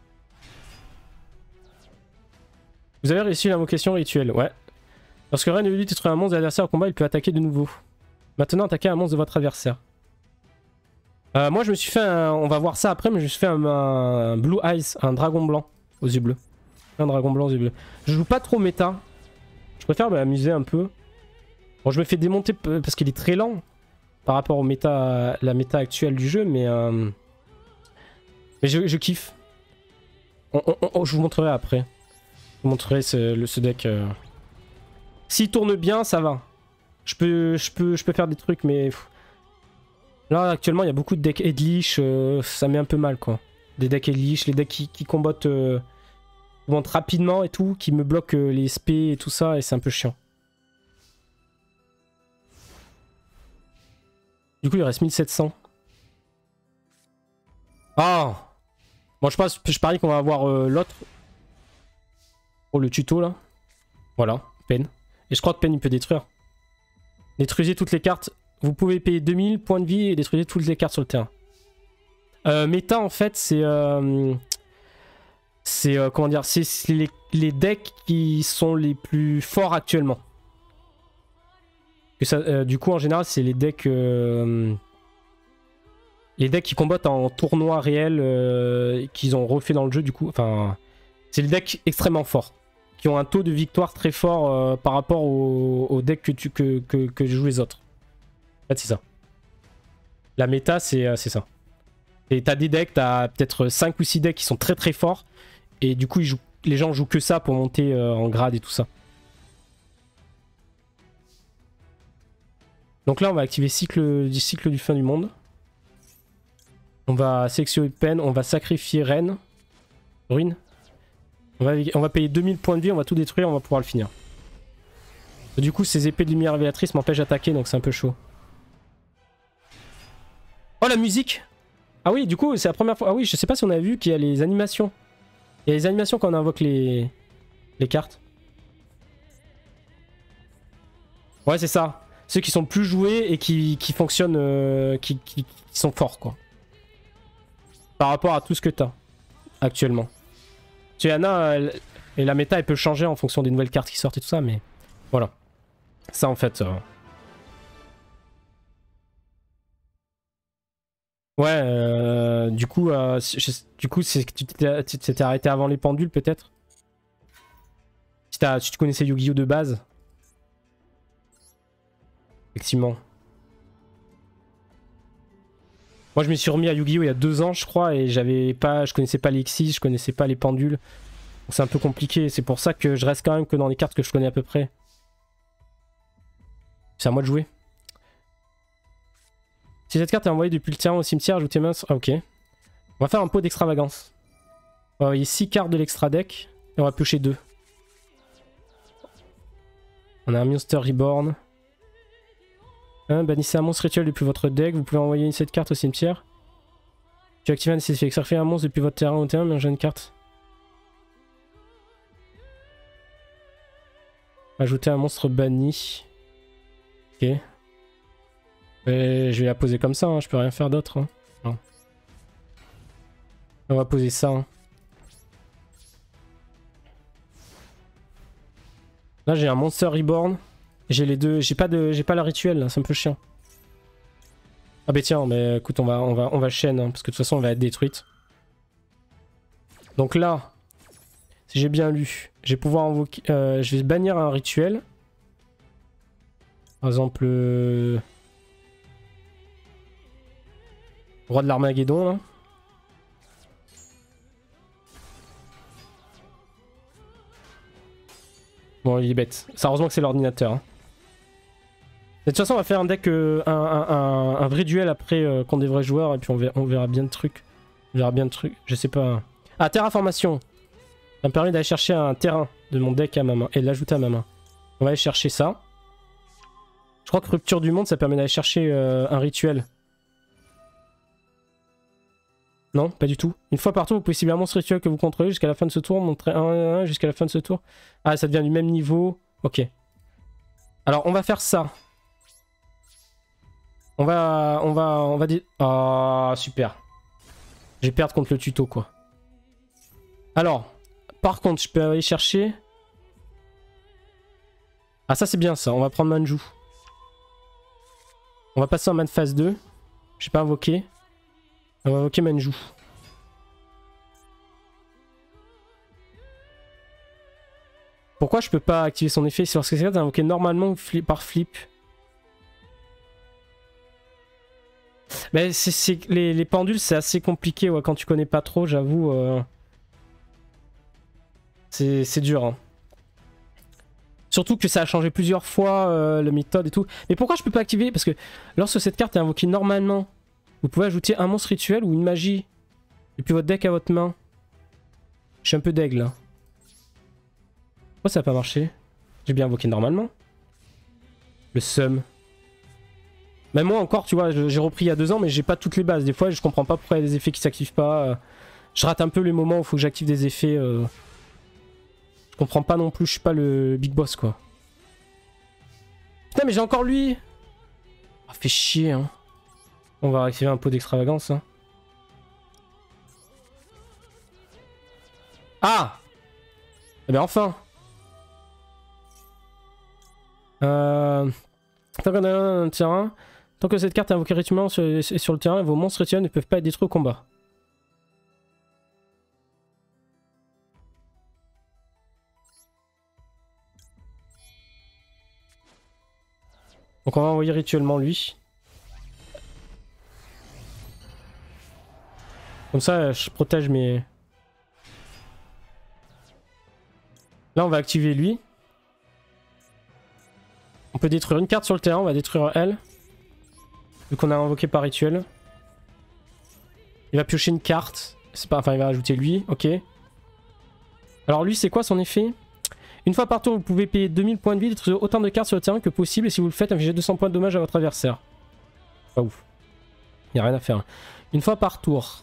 A: Vous avez réussi l'invocation rituelle, ouais. Lorsque reine de l'oubli détruit un monstre de l'adversaire au combat, il peut attaquer de nouveau. Maintenant, attaquez un monstre de votre adversaire. Moi, je me suis fait un... On va voir ça après, mais je me suis fait un Blue Eyes, un dragon blanc aux yeux bleus. Un dragon blanc aux yeux bleus. Je joue pas trop méta. Je préfère m'amuser un peu. Bon, je me fais démonter parce qu'il est très lent par rapport au la méta actuelle du jeu, mais je kiffe. Je vous montrerai après. Je vous montrerai ce deck. S'il tourne bien, ça va. Je peux faire des trucs, mais... Là, actuellement, il y a beaucoup de decks Edlish. Ça met un peu mal, quoi. Des decks Edlish, les decks qui combattent rapidement et tout, qui me bloquent les SP et tout ça, et c'est un peu chiant. Du coup, il reste 1700. Ah! Bon, je parie qu'on va avoir l'autre. Pour le tuto, là. Voilà, Pen. Et je crois que Pen, il peut détruire. Détruisez toutes les cartes. Vous pouvez payer 2000 points de vie et détruisez toutes les cartes sur le terrain. Méta en fait c'est comment dire, c'est les decks qui sont les plus forts actuellement. Que ça, du coup en général c'est les decks qui combattent en tournoi réel qu'ils ont refait dans le jeu du coup. Enfin c'est les decks extrêmement forts qui ont un taux de victoire très fort par rapport aux decks que jouent les autres. En fait c'est ça. La méta c'est ça. Et t'as des decks, t'as peut-être 5 ou 6 decks qui sont très très forts. Et du coup, les gens jouent que ça pour monter en grade et tout ça. Donc là, on va activer cycle du fin du monde. On va sélectionner Pen, on va sacrifier Reine. Ruine. On va payer 2000 points de vie, on va tout détruire, on va pouvoir le finir. Du coup, ces épées de lumière révélatrice m'empêchent d'attaquer, donc c'est un peu chaud. Oh, la musique! Ah oui, du coup, c'est la première fois. Ah oui, je sais pas si on a vu qu'il y a les animations. Il y a les animations quand on invoque les cartes. Ouais, c'est ça. Ceux qui sont plus joués et qui fonctionnent, qui sont forts, quoi. Par rapport à tout ce que t'as actuellement. Tu en as, et la méta, elle peut changer en fonction des nouvelles cartes qui sortent et tout ça, mais voilà. Ça, en fait. Ouais, du coup, c'est que tu t'étais arrêté avant les pendules, peut-être? Si tu connaissais Yu-Gi-Oh de base. Effectivement. Moi, je me suis remis à Yu-Gi-Oh il y a 2 ans, je crois, et je connaissais pas les Xyz, je connaissais pas les pendules. Donc c'est un peu compliqué. C'est pour ça que je reste quand même que dans les cartes que je connais à peu près. C'est à moi de jouer. Si cette carte est envoyée depuis le terrain au cimetière, ajoutez main. Ah, ok. On va faire un pot d'extravagance. On va envoyer 6 cartes de l'extra deck. Et on va piocher 2. On a un Monster Reborn. Bannissez un monstre rituel depuis votre deck. Vous pouvez envoyer cette carte au cimetière. Tu actives un nécessité extraire un monstre depuis votre terrain au terrain, mais un jeu une carte. Ajouter un monstre banni. Ok. Je vais la poser comme ça, hein. Je peux rien faire d'autre. Hein. Non. On va poser ça. Hein. Là j'ai un Monster Reborn. J'ai les deux. J'ai pas la rituel là, c'est un peu chiant. Ah bah tiens, mais écoute, on va chaîne, hein, parce que de toute façon on va être détruite. Donc là, si j'ai bien lu, je vais pouvoir invoquer. Je vais bannir un rituel. Par exemple. Roi de l'Armageddon là. Bon, il est bête. Ça, heureusement que c'est l'ordinateur. Hein. De toute façon, on va faire un deck, un vrai duel après contre des vrais joueurs, et puis on verra bien le truc. On verra bien le truc. Je sais pas. Ah, terraformation. Ça me permet d'aller chercher un terrain de mon deck à ma main et de l'ajouter à ma main. On va aller chercher ça. Je crois que rupture du monde, ça permet d'aller chercher un rituel. Non, pas du tout. Une fois par tour, vous pouvez cibler un monstre rituel que vous contrôlez jusqu'à la fin de ce tour. Montrez 1 jusqu'à la fin de ce tour. Ah, ça devient du même niveau. Ok. Alors, on va faire ça. On va dire... Ah, super. Je vais perdre contre le tuto, quoi. Alors, par contre, je peux aller chercher... Ah, ça, c'est bien, ça. On va prendre Manju. On va passer en man phase 2. Je sais pas invoquer. On va invoquer Manju. Pourquoi je peux pas activer son effet? C'est parce que c'est invoqué normalement par flip. Mais les pendules, c'est assez compliqué ouais, quand tu connais pas trop, j'avoue. C'est dur. Hein. Surtout que ça a changé plusieurs fois la méthode et tout. Mais pourquoi je peux pas activer? Parce que lorsque cette carte est invoquée normalement, vous pouvez ajouter un monstre rituel ou une magie depuis votre deck à votre main. Je suis un peu deg là. Pourquoi ça n'a pas marché? J'ai bien invoqué normalement. Le seum. Même moi encore, tu vois, j'ai repris il y a 2 ans, mais j'ai pas toutes les bases. Des fois, je comprends pas pourquoi il y a des effets qui s'activent pas. Je rate un peu les moments où il faut que j'active des effets. Je comprends pas non plus, je suis pas le big boss quoi. Putain, mais j'ai encore lui. Ah, fait chier, hein. On va activer un pot d'extravagance. Hein. Ah! Eh bien enfin! Tant qu'on a un terrain, tant que cette carte est invoquée rituellement sur le terrain, vos monstres rituels ne peuvent pas être détruits au combat. Donc on va envoyer rituellement lui. Comme ça, je protège mes... Là, on va activer lui. On peut détruire une carte sur le terrain, on va détruire elle. Vu qu'on a invoqué par rituel. Il va piocher une carte. C'est pas... Enfin, il va ajouter lui, ok. Alors lui, c'est quoi son effet? Une fois par tour, vous pouvez payer 2000 points de vie, détruire autant de cartes sur le terrain que possible, et si vous le faites, infligez 200 points de dommage à votre adversaire. Pas ouf. Il n'y a rien à faire. Une fois par tour.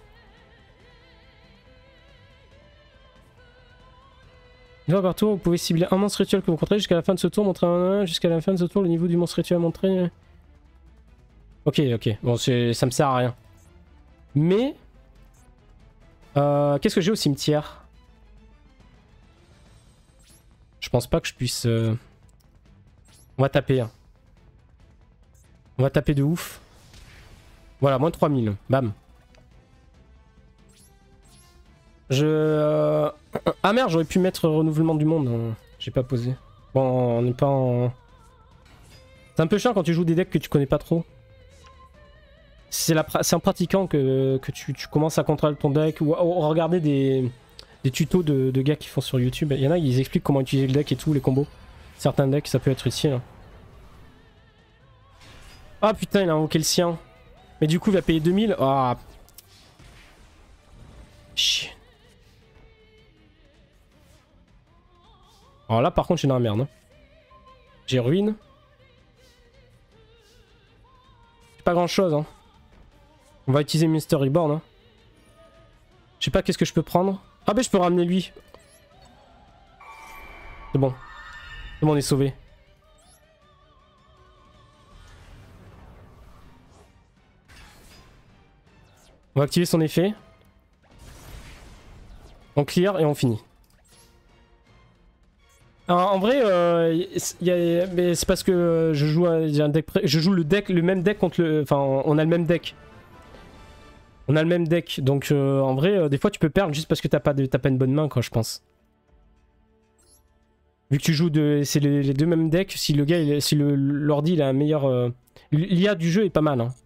A: Une fois par tour, vous pouvez cibler un monstre rituel que vous rencontrez jusqu'à la fin de ce tour, montrer jusqu'à la fin de ce tour le niveau du monstre rituel à montrer. Ok, ok. Bon, ça me sert à rien. Mais... qu'est-ce que j'ai au cimetière? Je pense pas que je puisse... On va taper. Hein. On va taper de ouf. Voilà, moins de 3000. Bam. Ah merde, j'aurais pu mettre renouvellement du monde. J'ai pas posé. Bon, on n'est pas en... C'est un peu chiant quand tu joues des decks que tu connais pas trop. C'est en pratiquant que tu commences à contrôler ton deck ou regarder des tutos de gars qui font sur YouTube. Il y en a, ils expliquent comment utiliser le deck et tout, les combos. Certains decks, ça peut être utile. Hein. Ah putain, il a invoqué le sien. Mais du coup, il va payer 2000. Ah. Chier. Alors là, par contre, je suis dans la merde. Hein. J'ai ruine. Pas grand chose. Hein. On va utiliser Mr. Reborn. Hein. Je sais pas qu'est-ce que je peux prendre. Ah, ben je peux ramener lui. C'est bon. C'est bon, on est sauvé. On va activer son effet. On clear et on finit. Alors, en vrai, c'est parce que je joue un deck, je joue le même deck contre le, enfin, on a le même deck. On a le même deck, donc en vrai, des fois tu peux perdre juste parce que t'as pas une bonne main, quoi, je pense. Vu que tu joues c'est les deux mêmes decks, si le gars, si l'ordi il a un meilleur, l'IA du jeu est pas mal. Hein.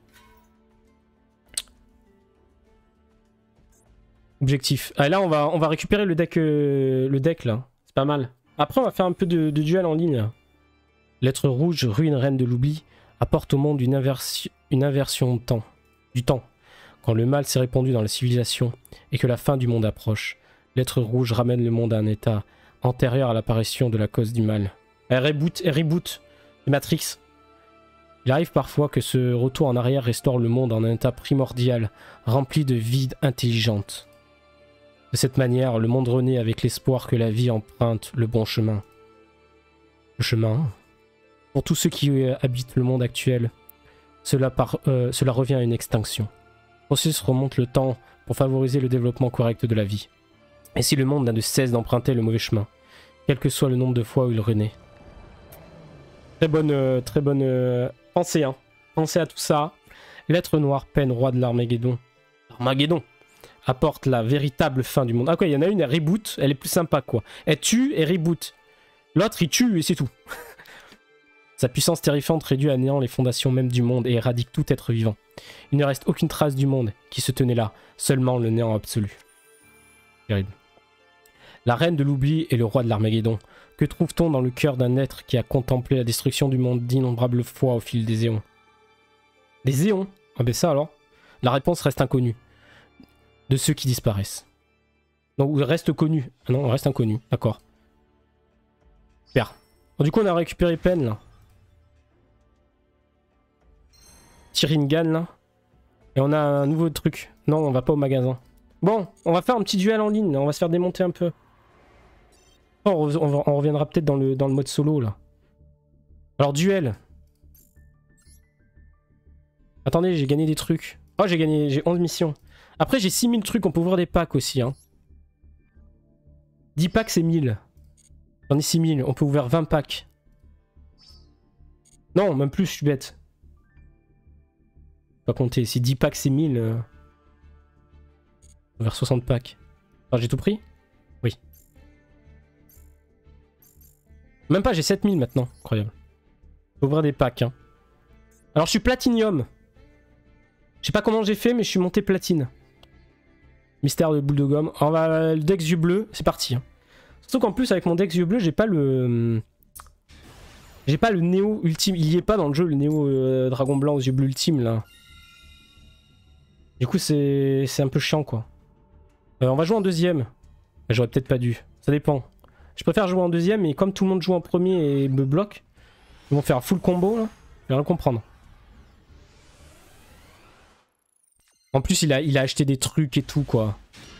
A: Objectif. Ah, là, on va récupérer le deck là. C'est pas mal. Après, on va faire un peu de duel en ligne. Lettre rouge, ruine, reine de l'oubli, apporte au monde une inversion du temps. Quand le mal s'est répandu dans la civilisation et que la fin du monde approche, lettre rouge ramène le monde à un état antérieur à l'apparition de la cause du mal. Elle reboot Matrix. Il arrive parfois que ce retour en arrière restaure le monde en un état primordial, rempli de vie intelligente. De cette manière, le monde renaît avec l'espoir que la vie emprunte le bon chemin. Le chemin. Pour tous ceux qui habitent le monde actuel, cela revient à une extinction. Le processus remonte le temps pour favoriser le développement correct de la vie. Et si le monde n'a de cesse d'emprunter le mauvais chemin, quel que soit le nombre de fois où il renaît. Très bonne pensée, hein. Pensez à tout ça. Lettre noire, peine, roi de l'Armageddon. Armageddon apporte la véritable fin du monde. Ah quoi, il y en a une, elle reboot, elle est plus sympa quoi. Elle tue et reboot. L'autre, il tue et c'est tout. Sa puissance terrifiante réduit à néant les fondations même du monde et éradique tout être vivant. Il ne reste aucune trace du monde qui se tenait là, seulement le néant absolu. Terrible. La reine de l'oubli et le roi de l'Armageddon. Que trouve-t-on dans le cœur d'un être qui a contemplé la destruction du monde d'innombrables fois au fil des éons? Des éons? Ah ben ça alors. La réponse reste inconnue. De ceux qui disparaissent. Donc reste connu. Ah non, reste inconnu. D'accord. Super. Bon, du coup on a récupéré peine là. Tyringan là. Et on a un nouveau truc. Non, on va pas au magasin. Bon, on va faire un petit duel en ligne. On va se faire démonter un peu. Oh, on reviendra peut-être dans le mode solo là. Alors duel. Attendez, j'ai gagné des trucs. Oh, j'ai 11 missions. Après, j'ai 6000 trucs, on peut ouvrir des packs aussi. Hein. 10 packs c'est 1000. J'en ai 6000, on peut ouvrir 20 packs. Non, même plus, je suis bête. Pas compter, si 10 packs c'est 1000... Vers 60 packs. Enfin, j'ai tout pris? Oui. Même pas, j'ai 7000 maintenant. Incroyable. Faut ouvrir des packs. Hein. Alors, je suis platinium. Je sais pas comment j'ai fait, mais je suis monté platine. Mystère de boule de gomme. On va le dex yeux bleu. C'est parti. Hein. Surtout qu'en plus, avec mon dex yeux bleu, j'ai pas le... J'ai pas le néo ultime. Il y est pas dans le jeu, le néo dragon blanc aux yeux bleus ultime, là. Du coup, c'est un peu chiant, quoi. On va jouer en deuxième. J'aurais peut-être pas dû. Ça dépend. Je préfère jouer en deuxième, mais comme tout le monde joue en premier et me bloque, ils vont faire un full combo, là. Je vais rien comprendre. En plus, il a acheté des trucs et tout, quoi.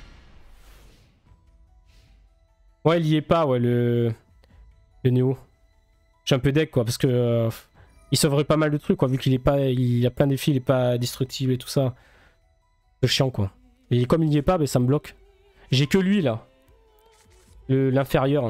A: Ouais, il y est pas, ouais, le Néo. Je suis un peu deck, quoi, parce que... il sauverait pas mal de trucs, quoi, vu qu'il est pas... Il a plein de défis, il est pas destructible et tout ça. C'est chiant, quoi. Et comme il n'y est pas, bah, ça me bloque. J'ai que lui, là. L'inférieur.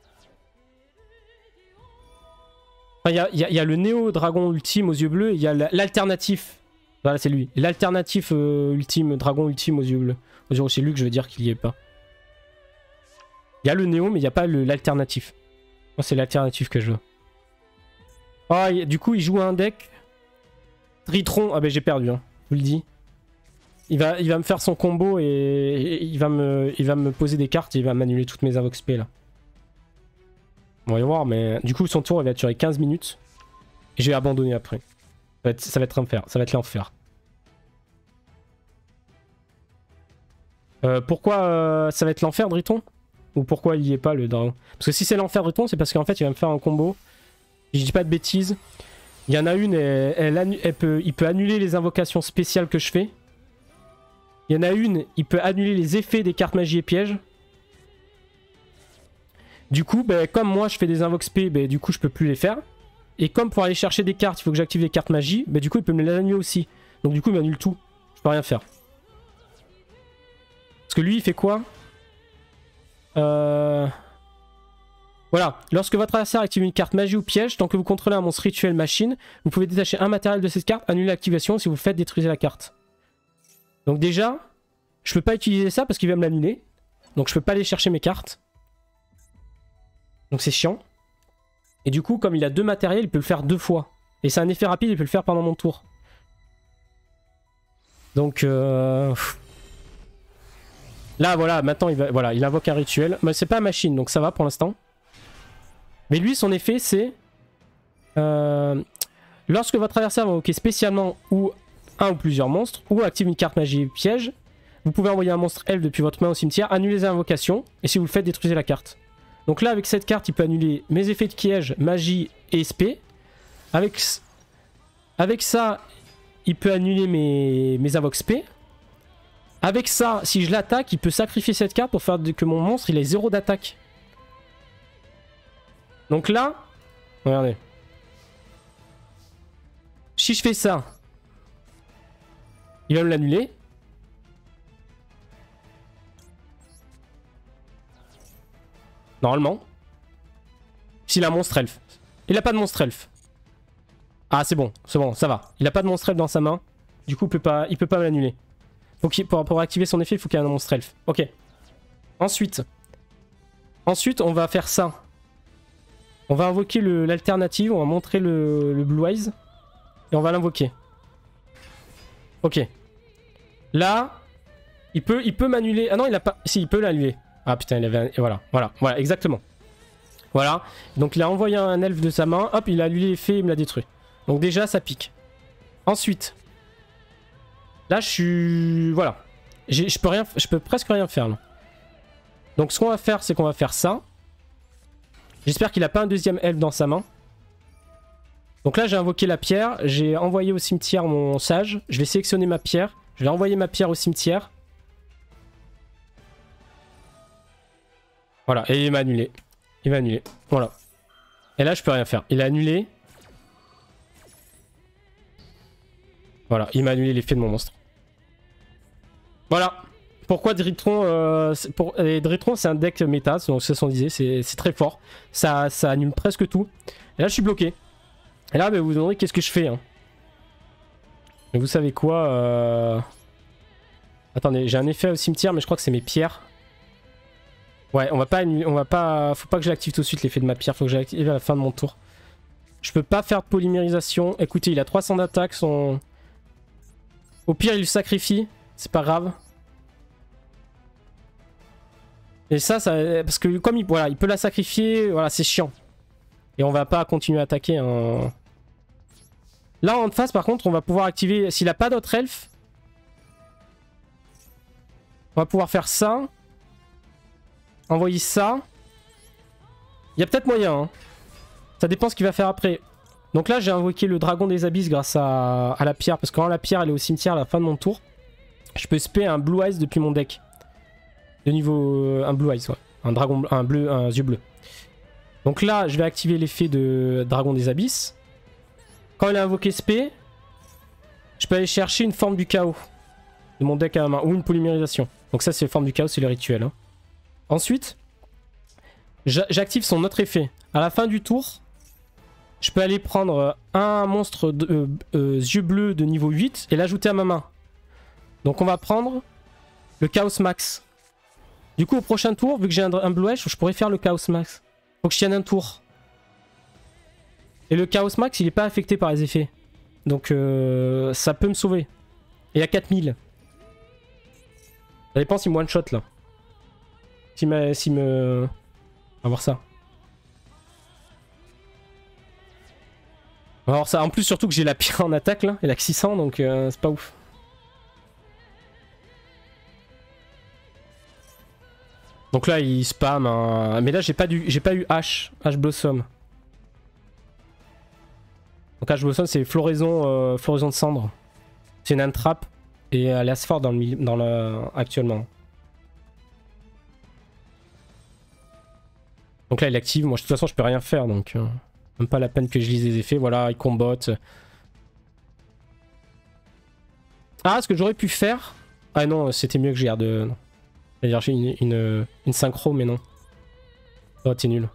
A: Il y a le Néo Dragon Ultime aux yeux bleus, il y a l'alternatif. Voilà, c'est lui. L'alternatif ultime, Dragon Ultime aux yeux bleus. C'est lui que je veux dire qu'il n'y est pas. Il y a le Néo, mais il n'y a pas l'alternatif. Moi, c'est l'alternatif que je veux. Ah, du coup, il joue un deck. Tritron. Ah, ben j'ai perdu, hein. Je vous le dis. Il va me faire son combo et il va me poser des cartes et il va m'annuler toutes mes Avox P là. On va y voir, mais du coup son tour il va durer 15 minutes. Et je vais abandonner après. Ça va être l'enfer. Ça va être l'enfer. Pourquoi ça va être l'enfer, Driton? Ou pourquoi il y est pas le dragon? Parce que si c'est l'enfer, Driton, c'est parce qu'en fait il va me faire un combo. Je dis pas de bêtises. Il y en a une, il peut annuler les invocations spéciales que je fais. Il y en a une, il peut annuler les effets des cartes magie et pièges. Du coup, bah, comme moi je fais des invox P, bah, du coup je peux plus les faire. Et comme pour aller chercher des cartes, il faut que j'active les cartes magie, bah, du coup il peut me les annuler aussi. Donc du coup il m'annule tout. Je peux rien faire. Parce que lui il fait quoi? Voilà. Lorsque votre adversaire active une carte magie ou piège, tant que vous contrôlez un monstre rituel machine, vous pouvez détacher un matériel de cette carte, annuler l'activation si vous faites détruire la carte. Donc déjà, je peux pas utiliser ça parce qu'il va me l'annuler. Donc je peux pas aller chercher mes cartes. Donc c'est chiant. Et du coup, comme il a deux matériels, il peut le faire 2 fois. Et c'est un effet rapide, il peut le faire pendant mon tour. Donc là, voilà, maintenant il invoque un rituel. Mais c'est pas machine, donc ça va pour l'instant. Mais lui, son effet, c'est... lorsque votre adversaire va invoquer spécialement ou un ou plusieurs monstres, ou active une carte magie piège, vous pouvez envoyer un monstre elfe depuis votre main au cimetière, annuler les invocations, et si vous le faites, détruisez la carte. Donc là, avec cette carte, il peut annuler mes effets de piège, magie et SP. Avec ça, il peut annuler mes invox P. Avec ça, si je l'attaque, il peut sacrifier cette carte pour faire que mon monstre il ait 0 d'attaque. Donc là, regardez. Si je fais ça, il va me l'annuler. Normalement. S'il a un monstre elfe. Il a pas de monstre elfe. Ah c'est bon, ça va. Il a pas de monstre elfe dans sa main. Du coup, il peut pas l'annuler. Pour activer son effet, il faut qu'il y ait un monstre elfe. Ok. Ensuite, on va faire ça. On va invoquer l'alternative. On va montrer le Blue Eyes. Et on va l'invoquer. Ok. Là, il peut m'annuler. Ah non, il a pas. Si, il peut l'annuler. Ah putain, il avait un... Voilà, exactement. Voilà. Donc il a envoyé un elfe de sa main. Hop, il a annulé l'effet, il me l'a détruit. Donc déjà, ça pique. Ensuite. Là, je suis... Voilà. Je peux presque rien faire, là. Donc ce qu'on va faire, c'est qu'on va faire ça. J'espère qu'il a pas un deuxième elfe dans sa main. Donc là, j'ai invoqué la pierre. J'ai envoyé au cimetière mon sage. Je vais sélectionner ma pierre. Je vais envoyer ma pierre au cimetière. Voilà, et il m'a annulé. Il m'a annulé. Voilà. Et là, je peux rien faire. Il a annulé. Voilà, il m'a annulé l'effet de mon monstre. Voilà. pourquoi Dritron Dritron c'est un deck méta, donc c'est ce qu'on disait, c'est très fort. Ça annule presque tout. Et là je suis bloqué. Et là bah, vous vous demandez qu'est-ce que je fais hein. Mais vous savez quoi Attendez, j'ai un effet au cimetière mais je crois que c'est mes pierres. Ouais, on va pas... Faut pas que je l'active tout de suite l'effet de ma pierre, faut que je l'active à la fin de mon tour. Je peux pas faire de polymérisation. Écoutez, il a 300 d'attaque, son... Au pire il le sacrifie, c'est pas grave. Et ça, parce que comme il peut la sacrifier, voilà, c'est chiant. Et on va pas continuer à attaquer. Hein. Là, en face, par contre, on va pouvoir activer... S'il a pas d'autres elfes, on va pouvoir faire ça. Envoyer ça. Il y a peut-être moyen. Hein. Ça dépend ce qu'il va faire après. Donc là, j'ai invoqué le dragon des abysses grâce à la pierre. Parce que quand la pierre, elle est au cimetière à la fin de mon tour, je peux spé un Blue Eyes depuis mon deck. De niveau... un Blue Eyes, ouais. Un dragon, un yeux bleu. Donc là, je vais activer l'effet de Dragon des Abysses. Quand il a invoqué spé, je peux aller chercher une forme du chaos de mon deck à la main. Ou une polymérisation. Donc ça, c'est la forme du chaos, c'est le rituel. Hein. Ensuite, j'active son autre effet. À la fin du tour, je peux aller prendre un monstre yeux bleus de niveau 8 et l'ajouter à ma main. Donc on va prendre le Chaos Max. Du coup, au prochain tour, vu que j'ai un Blue Edge, je pourrais faire le Chaos Max. Faut que je tienne un tour. Et le Chaos Max, il est pas affecté par les effets. Donc ça peut me sauver. Et à 4000. Ça dépend s'il me one-shot là. S'il me... On va voir ça. On va voir ça. En plus, surtout que j'ai la pire en attaque là. Elle a que 600, donc c'est pas ouf. Donc là, il spam. Hein. Mais là, j'ai pas eu H Blossom. Donc H Blossom, c'est floraison de cendre. C'est une entrap. Et elle est assez forte actuellement. Donc là, il active. Moi, de toute façon, je peux rien faire. Donc, même pas la peine que je lise les effets. Voilà, il combotte. Ah, ce que j'aurais pu faire. Ah non, c'était mieux que je garde. Non. C'est-à-dire j'ai une synchro, mais non. Oh, t'es nul.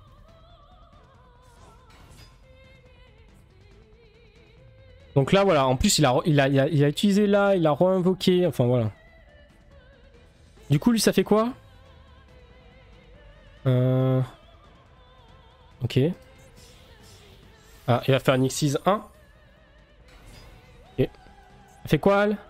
A: Donc là, voilà. En plus, il a utilisé là, il a re-invoqué. Enfin, voilà. Du coup, lui, ça fait quoi? Ok. Ah, il va faire une Xyz 1. Ok. Ça fait quoi, elle?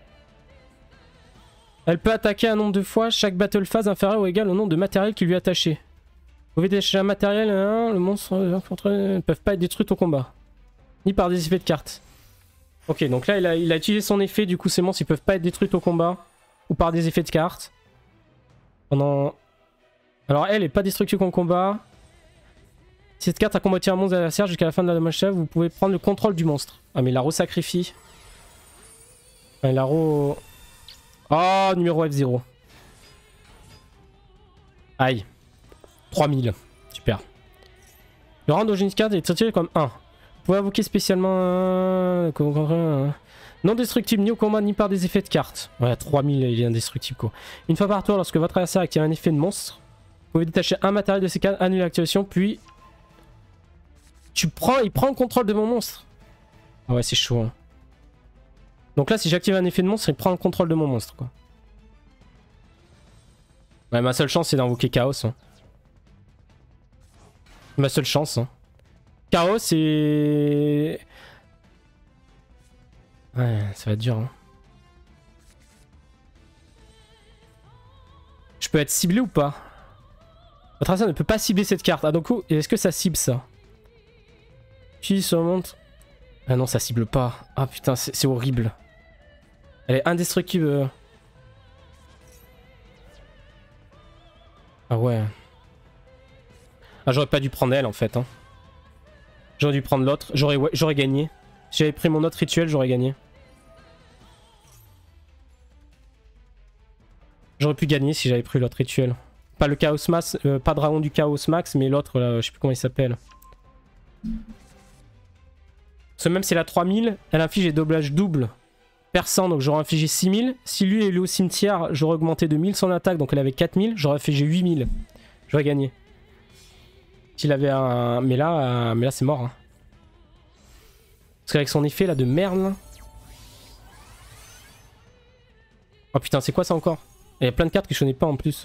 A: Elle peut attaquer un nombre de fois chaque battle phase inférieur ou égal au nombre de matériel qui lui est attaché. Vous pouvez détacher un matériel, le monstre ne peuvent pas être détruits au combat. Ni par des effets de cartes. Ok, donc là il a utilisé son effet, du coup ces monstres ils peuvent pas être détruits au combat. Ou par des effets de cartes. Alors elle est pas destructive en combat. Si cette carte a combattu un monstre adversaire jusqu'à la fin de la dommage chef, vous pouvez prendre le contrôle du monstre. Ah mais il la re-sacrifie. Enfin, il la re... Oh, numéro F0. Aïe. 3000. Super. Le rang d'origine carte est traité comme 1. Vous pouvez invoquer spécialement... non destructible ni au combat ni par des effets de cartes. Ouais, 3000, il est indestructible quoi. Une fois par tour, lorsque votre adversaire active un effet de monstre, vous pouvez détacher un matériel de ces cartes, annuler l'activation, puis... il prend le contrôle de mon monstre. Ah ouais, c'est chaud. Hein. Donc là, si j'active un effet de monstre, il prend le contrôle de mon monstre, quoi. Ouais, ma seule chance, c'est d'invoquer Chaos. Hein. Ma seule chance. Hein. Chaos, c'est... Ouais, ça va être dur. Hein. Je peux être ciblé ou pas? Votre adversaire ne peut pas cibler cette carte. Ah, donc, est-ce que ça cible ça? Puis ça monte. Ah non, ça cible pas. Ah putain, c'est horrible. Elle est indestructible. Ah ouais. Ah, j'aurais pas dû prendre elle en fait. Hein. J'aurais dû prendre l'autre. J'aurais gagné. Si j'avais pris mon autre rituel, j'aurais gagné. J'aurais pu gagner si j'avais pris l'autre rituel. Pas le Chaos Max, pas Dragon du Chaos Max, mais l'autre, je sais plus comment il s'appelle. Parce que même si elle a 3000, elle inflige des doublages doubles perçant, donc j'aurais infligé 6000. Si lui est au cimetière, j'aurais augmenté de 1000 son attaque, donc elle avait 4000. J'aurais infligé 8000. J'aurais gagné. S'il avait un... Mais là c'est mort. Hein. Parce qu'avec son effet là de merde là... Oh putain, c'est quoi ça encore? Il y a plein de cartes que je connais pas en plus.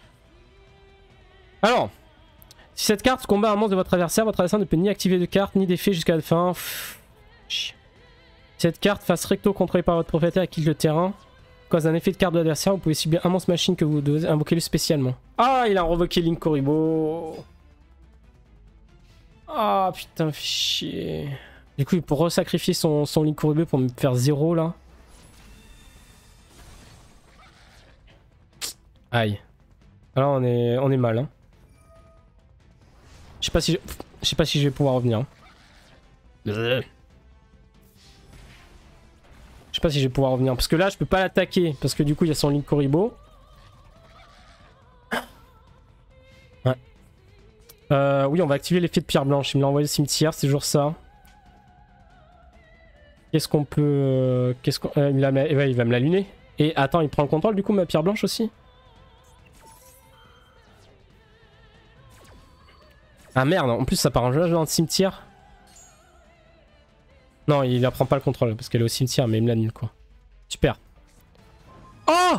A: Alors, si cette carte combat un monstre de votre adversaire ne peut ni activer de carte ni d'effet jusqu'à la fin. Si cette carte face recto contrôlée par votre propriétaire et quitte le terrain, cause un effet de carte de l'adversaire, vous pouvez cibler un monstre machine que vous devez invoquer spécialement. Ah, il a revoqué Link Kuribo. Ah putain, chier. Du coup, il peut resacrifier son Link Kuribo pour me faire 0 là. Aïe. Alors on est mal. Hein. Je sais pas si je vais pouvoir revenir. Hein. Je sais pas si je vais pouvoir revenir. Parce que là, je peux pas l'attaquer. Parce que du coup, il y a son Link Kuribo. Ouais. Oui, on va activer l'effet de pierre blanche. Il me l'a envoyé au cimetière, c'est toujours ça. Qu'est-ce qu'on peut... il va me la luner. Et attends, il prend le contrôle du coup, ma pierre blanche aussi. Ah merde, en plus ça part en jeu dans le cimetière. Non, il ne prend pas le contrôle parce qu'elle est au cimetière, mais il me l'annule quoi. Super. Oh!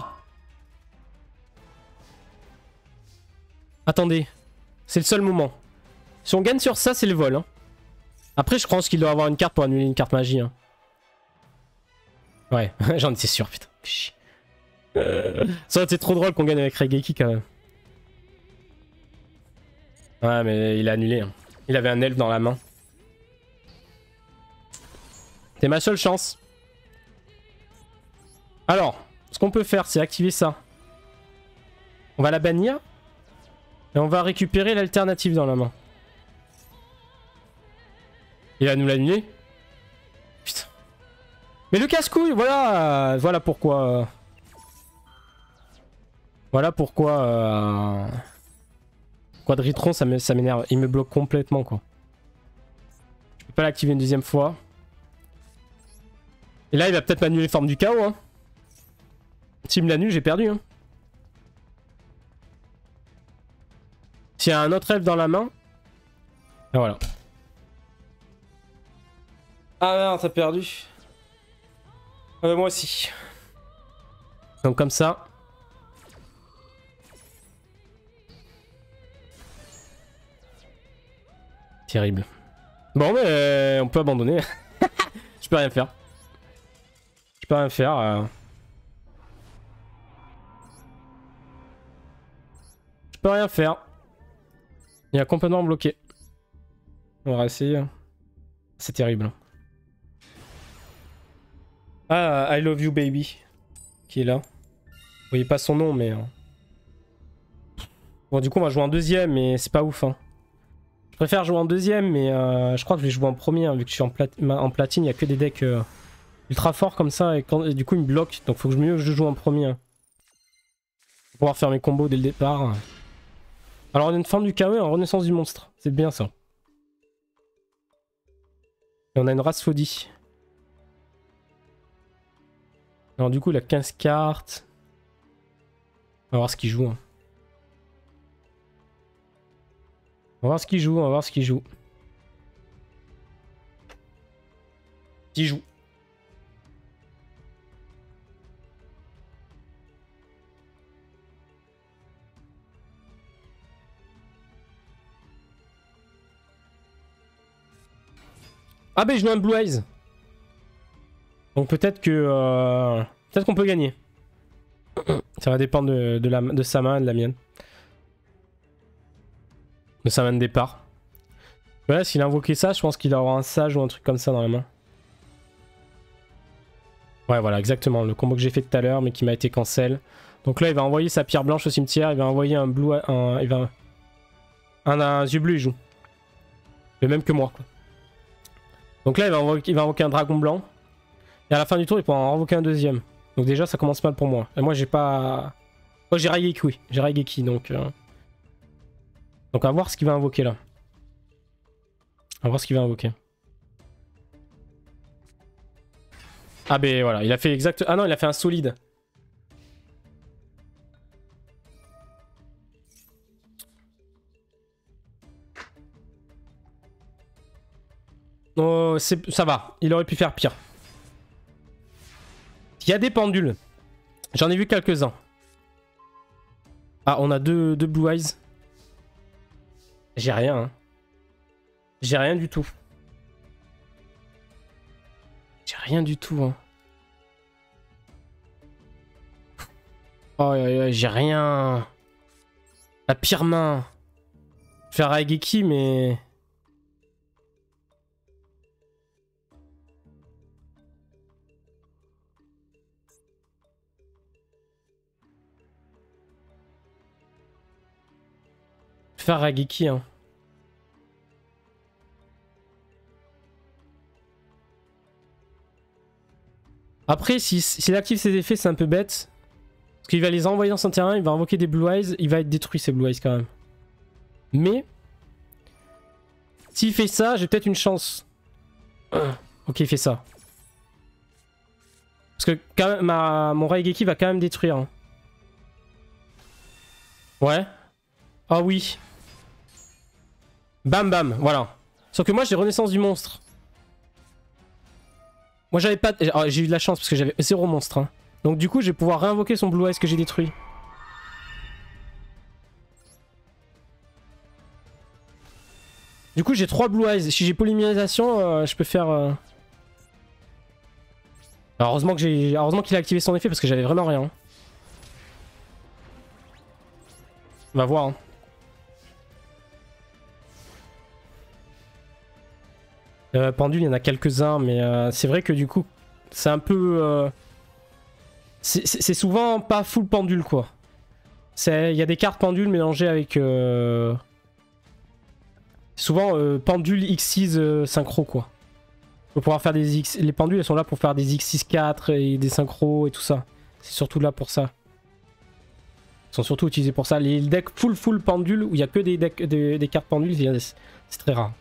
A: Attendez. C'est le seul moment. Si on gagne sur ça, c'est le vol. Hein. Après, je pense qu'il doit avoir une carte pour annuler une carte magie. Hein. Ouais, j'en étais sûr, putain. Ça aurait été trop drôle qu'on gagne avec Raigeki quand même. Ouais, mais il a annulé. Hein. Il avait un elfe dans la main. C'est ma seule chance. Alors, ce qu'on peut faire, c'est activer ça. On va la bannir. Et on va récupérer l'alternative dans la main. Il va nous l'annuler. Putain. Mais le casse-couille, voilà. Voilà pourquoi. Voilà pourquoi. Quadritron, ça m'énerve. Il me bloque complètement, quoi. Je peux pas l'activer une deuxième fois. Et là, il va peut-être m'annuler forme du chaos. Hein. S'il me l'annule, j'ai perdu. Hein. S'il y a un autre elfe dans la main. Et voilà. Ah merde, t'as perdu. Moi aussi. Donc comme ça. Terrible. Bon, mais on peut abandonner. Je peux rien faire. Je peux rien faire. Je peux rien faire. Il est complètement bloqué. On va essayer. C'est terrible. Ah, I love you baby. Qui est là. Vous voyez pas son nom, mais... Bon, du coup, on va jouer en deuxième, mais c'est pas ouf. Hein. Je préfère jouer en deuxième, mais je crois que je vais jouer en premier, hein, vu que je suis en platine. Il n'y a que des decks ultra forts comme ça, et du coup, il me bloque. Donc, faut que je joue en premier. Hein. Pour pouvoir faire mes combos dès le départ. Alors, on a une forme du chaos et en renaissance du monstre. C'est bien ça. Et on a une race Fodie. Alors, du coup, il a 15 cartes. On va voir ce qu'il joue. Hein. On va voir ce qu'il joue, on va voir ce qu'il joue. Qui joue. Ah ben je joue un Blue Eyes. Donc peut-être que... peut-être qu'on peut gagner. Ça va dépendre de sa main et de la mienne. De sa main de départ. Voilà, s'il a invoqué ça, je pense qu'il aura un sage ou un truc comme ça dans la main. Ouais, voilà, exactement. Le combo que j'ai fait tout à l'heure, mais qui m'a été cancel. Donc là, il va envoyer sa pierre blanche au cimetière. Il va envoyer un blue... Un yeux bleu, il joue. Le même que moi, quoi. Donc là, il va invoquer un dragon blanc. Et à la fin du tour, il pourra en invoquer un deuxième. Donc déjà, ça commence mal pour moi. Et moi, j'ai pas... Oh, j'ai Raigeki, oui. J'ai Raigeki, donc... Donc, on va voir ce qu'il va invoquer, là. On va voir ce qu'il va invoquer. Ah ben voilà, il a fait exact... Ah non, il a fait un solide. Oh, ça va, il aurait pu faire pire. Il y a des pendules. J'en ai vu quelques-uns. Ah, on a deux Blue Eyes. J'ai rien. Hein. J'ai rien du tout. J'ai rien du tout. Hein. Oh, j'ai rien. La pire main. Je vais faire Raigeki, mais... Faire Raigeki, hein. Après, s'il active ses effets, c'est un peu bête. Parce qu'il va les envoyer dans son terrain, il va invoquer des Blue Eyes, il va être détruit ces Blue Eyes quand même. Mais... S'il fait ça, j'ai peut-être une chance. Ok, il fait ça. Parce que quand même, mon Raigeki va quand même détruire. Hein. Ouais. Ah oui. Bam bam, voilà. Sauf que moi j'ai renaissance du monstre. Moi j'avais pas... J'ai eu de la chance parce que j'avais 0 monstre. Hein. Donc du coup je vais pouvoir réinvoquer son Blue Eyes que j'ai détruit. Du coup j'ai 3 Blue Eyes. Si j'ai polymérisation, je peux faire... Alors, heureusement qu'il a activé son effet parce que j'avais vraiment rien. On va voir. Hein. Pendule, il y en a quelques-uns, mais c'est vrai que du coup, c'est un peu... c'est souvent pas full pendule, quoi. Il y a des cartes pendules mélangées avec... Souvent pendule X6 synchro, quoi. Pour pouvoir faire des X... Les pendules, elles sont là pour faire des X6-4 et des synchros et tout ça. C'est surtout là pour ça. Ils sont surtout utilisés pour ça. Les decks full pendule, où il n'y a que des cartes pendules, c'est très rare.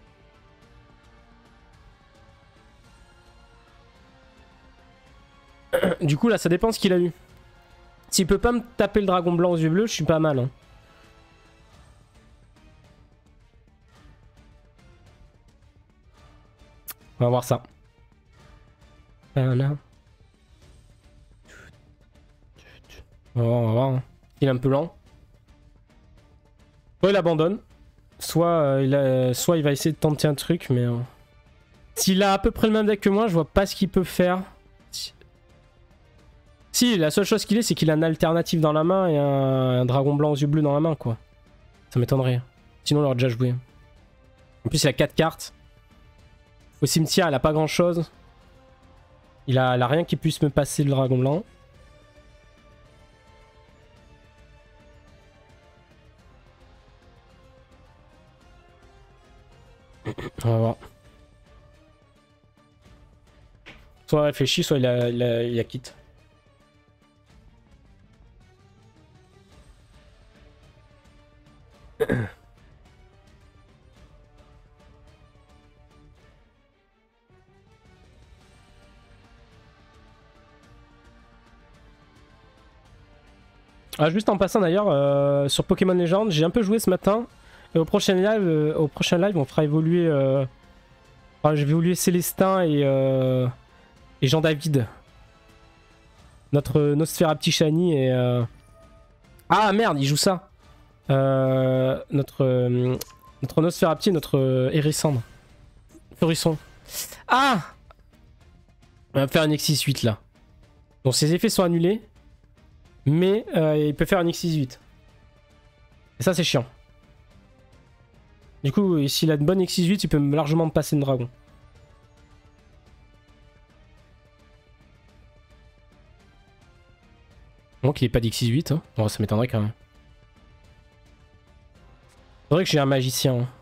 A: Du coup là ça dépend ce qu'il a eu. S'il peut pas me taper le dragon blanc aux yeux bleus, je suis pas mal. Hein. On va voir ça. Voilà. On va voir. Hein. Il est un peu lent. Soit il abandonne, soit, soit il va essayer de tenter un truc, mais... S'il a à peu près le même deck que moi, je vois pas ce qu'il peut faire. Si, la seule chose qu'il est, c'est qu'il a une alternative dans la main et un dragon blanc aux yeux bleus dans la main, quoi. Ça m'étonnerait. Sinon, on l'aurait déjà joué. En plus, il a 4 cartes. Au cimetière, il a pas grand chose. Il a rien qui puisse me passer le dragon blanc. On va voir. Soit il réfléchit, soit il a quitte. Ah, juste en passant d'ailleurs, sur Pokémon Legends, j'ai un peu joué ce matin. Et au prochain live, on fera évoluer... Enfin, je vais évoluer Célestin et Jean-David. Notre Nosferapti Shiny et... Ah merde, il joue ça. Notre Nosferapti et notre Hérissandre. Furisson. Ah! On va faire un X68 là. Donc ses effets sont annulés. Mais il peut faire un X68. Et ça c'est chiant. Du coup, s'il a une bonne X68, il peut largement me passer une dragon. Donc il n'est pas d'X68. Hein. Bon, ça m'étonnerait quand même. Faudrait que j'ai un magicien. Hein.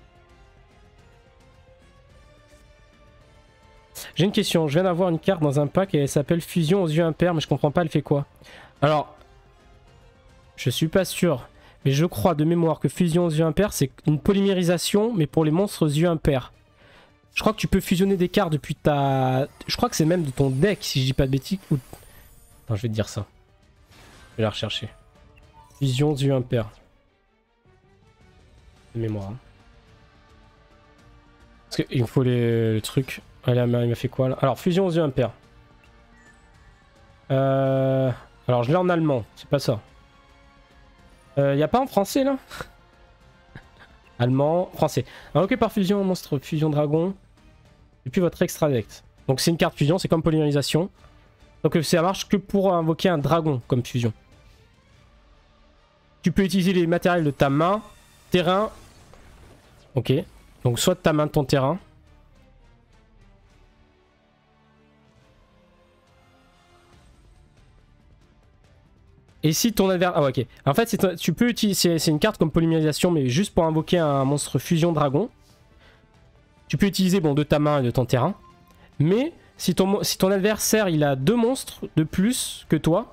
A: J'ai une question. Je viens d'avoir une carte dans un pack et elle s'appelle Fusion aux yeux impairs, mais je comprends pas elle fait quoi. Alors, je suis pas sûr. Mais je crois de mémoire que Fusion aux yeux impairs, c'est une polymérisation, mais pour les monstres aux yeux impairs. Je crois que tu peux fusionner des cartes depuis ta... Je crois que c'est même de ton deck, si je dis pas de bêtises. Ou... Attends, je vais te dire ça. Je vais la rechercher. Fusion yeux impair. De mémoire. Hein. Parce qu'il me faut le truc. Allez, il m'a fait quoi là? Alors, fusion aux yeux impairs. Alors, je l'ai en allemand, c'est pas ça. Y a pas en français là? Allemand, français. Invoqué par fusion, monstre fusion dragon. Et puis votre extra deck. Donc, c'est une carte fusion, c'est comme polymérisation. Donc, ça marche que pour invoquer un dragon comme fusion. Tu peux utiliser les matériels de ta main, terrain. Ok. Donc, soit de ta main, de ton terrain. Et si ton adversaire... Ah ouais, ok. En fait, tu peux utiliser... C'est une carte comme polymérisation, mais juste pour invoquer un monstre fusion dragon. Tu peux utiliser, bon, de ta main et de ton terrain. Mais si ton adversaire, il a 2 monstres de plus que toi...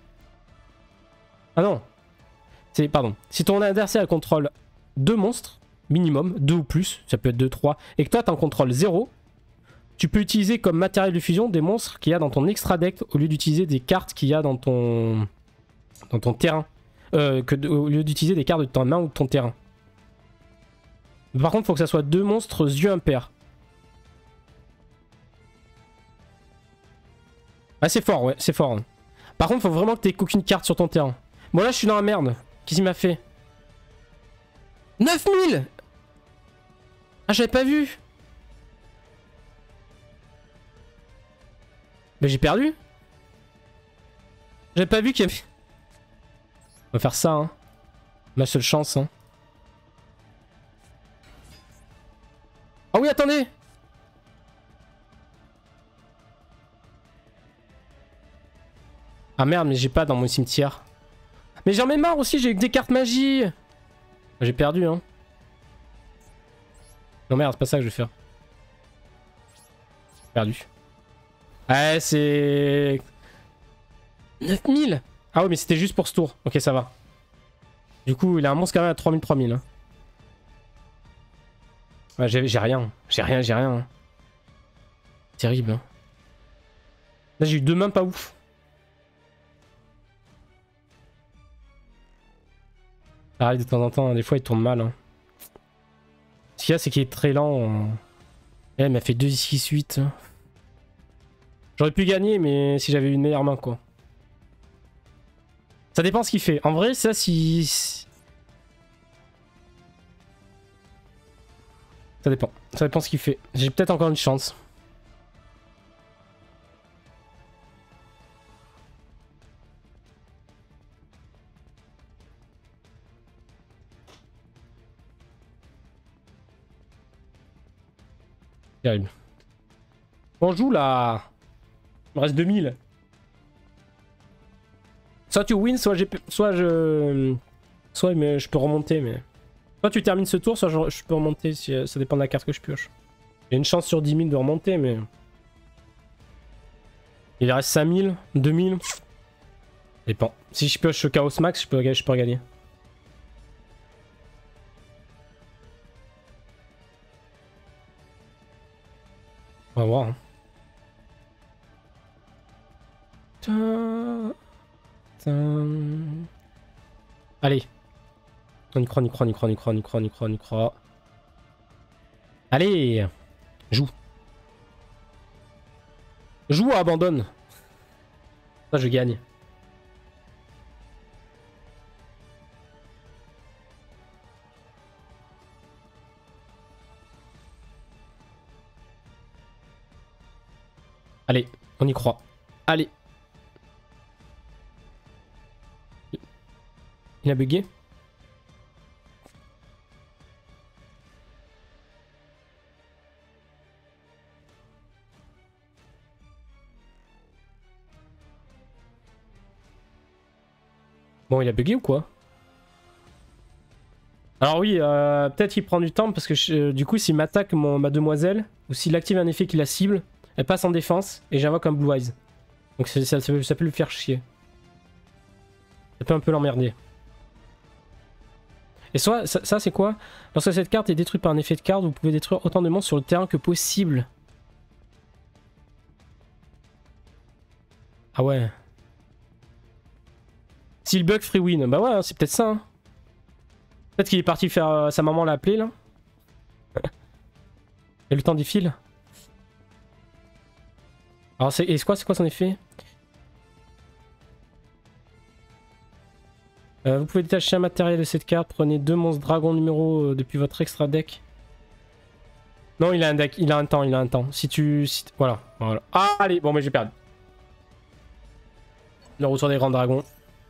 A: Ah non. Pardon. Si ton adversaire contrôle 2 monstres, minimum, 2 ou plus, ça peut être 2, 3, et que toi, tu en contrôles 0, tu peux utiliser comme matériel de fusion des monstres qu'il y a dans ton extra deck au lieu d'utiliser des cartes qu'il y a dans ton terrain. Au lieu d'utiliser des cartes de ta main ou de ton terrain. Par contre, il faut que ça soit 2 monstres yeux impairs. Ah, c'est fort, ouais, c'est fort. Hein. Par contre, faut vraiment que t'aies aucune carte sur ton terrain. Bon, là, je suis dans la merde. Qu'est-ce qu'il m'a fait? 9000! Ah, j'avais pas vu. Mais j'ai perdu. J'avais pas vu qu'il y avait... On va faire ça, hein. Ma seule chance, hein. Ah oui, attendez! Ah merde, mais j'ai pas dans mon cimetière. Mais j'en ai marre aussi, j'ai des cartes magie. J'ai perdu, hein. Non merde, c'est pas ça que je vais faire. Perdu. Ouais, c'est... 9000! Ah oui, mais c'était juste pour ce tour. Ok, ça va. Du coup, il a un monstre quand même à 3000. Hein. Ouais, j'ai rien. J'ai rien. Hein. Terrible. Hein. Là, j'ai eu 2 mains pas ouf. Ça arrive de temps en temps. Hein. Des fois, il tourne mal. Hein. Ce qu'il y a, c'est qu'il est très lent. Eh, il m'a fait 2-6-8. J'aurais pu gagner, mais si j'avais eu une meilleure main, quoi. Ça dépend ce qu'il fait. En vrai, ça, si... Ça dépend. Ça dépend ce qu'il fait. J'ai peut-être encore une chance. Terrible. On joue là. Il me reste 2000. Soit tu wins, soit je peux remonter, mais... Soit tu termines ce tour, soit je peux remonter, si, ça dépend de la carte que je pioche. J'ai une chance sur 10 000 de remonter, mais... Il reste 5000, 2000... Ça dépend. Si je pioche Chaos Max, je peux gagner. On va voir. Hein. Allez. On y croit. Allez. Joue. Joue ou abandonne. Ça, je gagne. Allez, on y croit. Allez. Il a bugué. Bon, il a bugué ou quoi? Alors oui, peut-être qu'il prend du temps parce que du coup, s'il m'attaque ma demoiselle, ou s'il active un effet qui la cible, elle passe en défense et j'invoque un Blue Eyes. Donc ça peut lui faire chier. Ça peut un peu l'emmerder. Et soit, ça c'est quoi? Lorsque cette carte est détruite par un effet de carte, vous pouvez détruire autant de monstres sur le terrain que possible. Ah ouais. S'il bug, free win. Bah ouais, c'est peut-être ça. Hein. Peut-être qu'il est parti faire... sa maman l'a appelé là. Et le temps défile. Alors c'est quoi son effet? Vous pouvez détacher un matériel de cette carte. Prenez 2 monstres dragons numéro depuis votre extra deck. Non, il a un deck. Il a un temps. Si tu... voilà. Ah, allez. Bon, mais j'ai perdu. Le retour des grands dragons.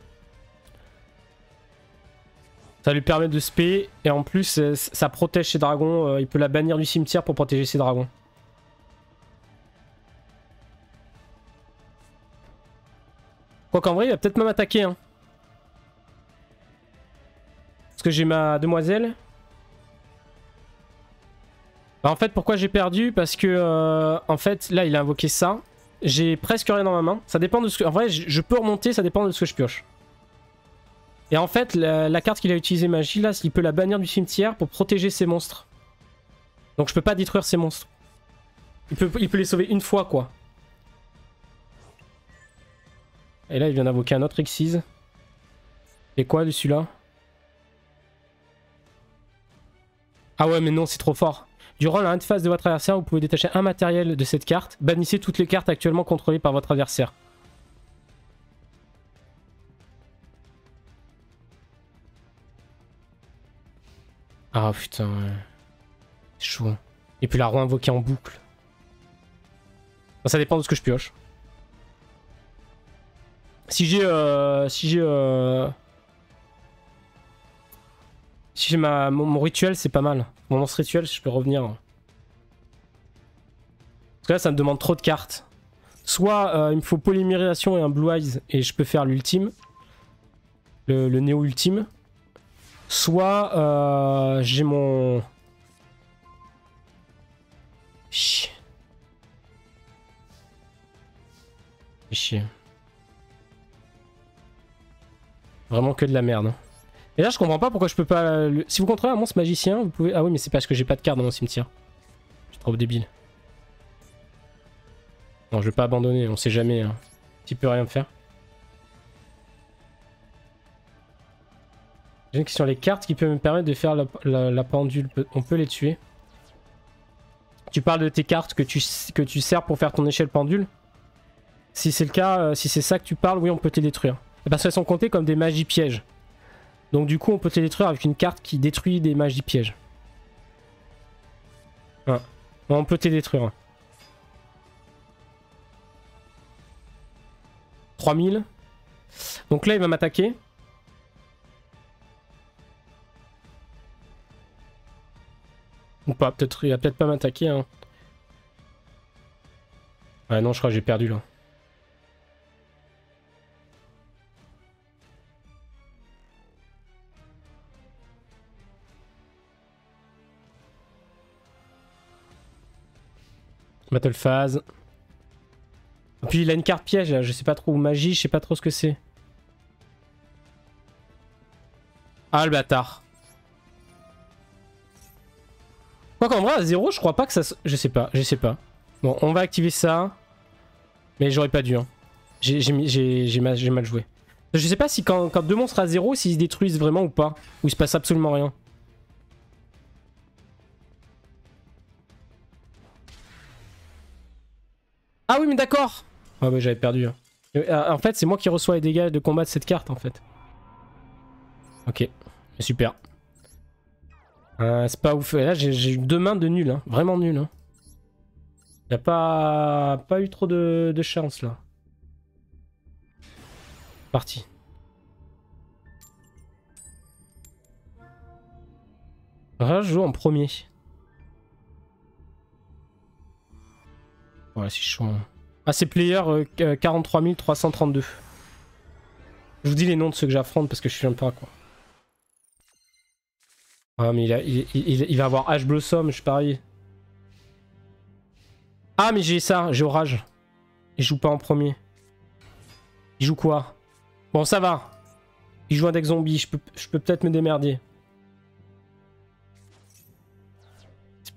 A: Ça lui permet de spé. Et en plus, ça protège ses dragons. Il peut la bannir du cimetière pour protéger ses dragons. Quoi qu'en vrai, il va peut-être même attaquer. Hein. Parce que j'ai ma demoiselle. Bah en fait, pourquoi j'ai perdu? Parce que, en fait, là, il a invoqué ça. J'ai presque rien dans ma main. Ça dépend de ce que... En vrai, je peux remonter, ça dépend de ce que je pioche. Et en fait, la carte qu'il a utilisée magie, là, il peut la bannir du cimetière pour protéger ses monstres. Donc je peux pas détruire ses monstres. Il peut les sauver une fois, quoi. Et là, il vient d'invoquer un autre Xyz. Et quoi, de celui-là? Ah ouais, mais non, c'est trop fort. Durant la phase de votre adversaire, vous pouvez détacher un matériel de cette carte. Bannissez toutes les cartes actuellement contrôlées par votre adversaire. Ah putain, ouais. C'est chaud. Et puis la re-invoquer en boucle. Ça dépend de ce que je pioche. Si j'ai mon rituel, c'est pas mal. Mon lance rituel, je peux revenir. Parce que là, ça me demande trop de cartes. Soit il me faut polymérisation et un Blue Eyes et je peux faire l'ultime. Le néo ultime. Soit j'ai mon... Chier. Chier. Vraiment que de la merde. Et là je comprends pas pourquoi je peux pas... Si vous contrôlez un monstre magicien, vous pouvez... Ah oui mais c'est parce que j'ai pas de carte dans mon cimetière. Je suis trop débile. Non je vais pas abandonner, on sait jamais. Hein. Tu peux rien faire. J'ai une question, les cartes qui peuvent me permettre de faire la pendule, on peut les tuer? Tu parles de tes cartes que tu sers pour faire ton échelle pendule? Si c'est le cas, si c'est ça que tu parles, oui on peut te les détruire. Parce qu'elles sont comptées comme des magies pièges. Donc du coup on peut te les détruire avec une carte qui détruit des magies pièges. Ouais. On peut te les détruire. 3000. Donc là il va m'attaquer. Ou pas, peut-être il va peut-être pas m'attaquer. Hein. Ouais non je crois que j'ai perdu là. Battle phase. Et puis il a une carte piège là, je sais pas trop, ou magie, je sais pas trop ce que c'est. Ah le bâtard. Quoi qu'en vrai à 0 je crois pas que ça... Je sais pas. Bon on va activer ça. Mais j'aurais pas dû hein. J'ai mal joué. Je sais pas si quand 2 monstres à 0 s'ils se détruisent vraiment ou pas. Ou il se passe absolument rien. Ah oui mais d'accord. Ah ouais j'avais perdu. Hein. En fait c'est moi qui reçois les dégâts de combat de cette carte en fait. Ok. Super. C'est pas ouf. Là j'ai eu 2 mains de nul. Hein. Vraiment nul. Hein. Y'a pas eu trop de chance là. Parti. Là je joue en premier. Ouais c'est chaud. Hein. Ah c'est player 43 332. Je vous dis les noms de ceux que j'affronte parce que je suis un peu quoi. Ah mais il va avoir Ash Blossom, je parie. Ah mais j'ai ça, j'ai Orage. Il joue pas en premier. Il joue quoi? Bon ça va. Il joue un deck zombie, je peux peut-être me démerder.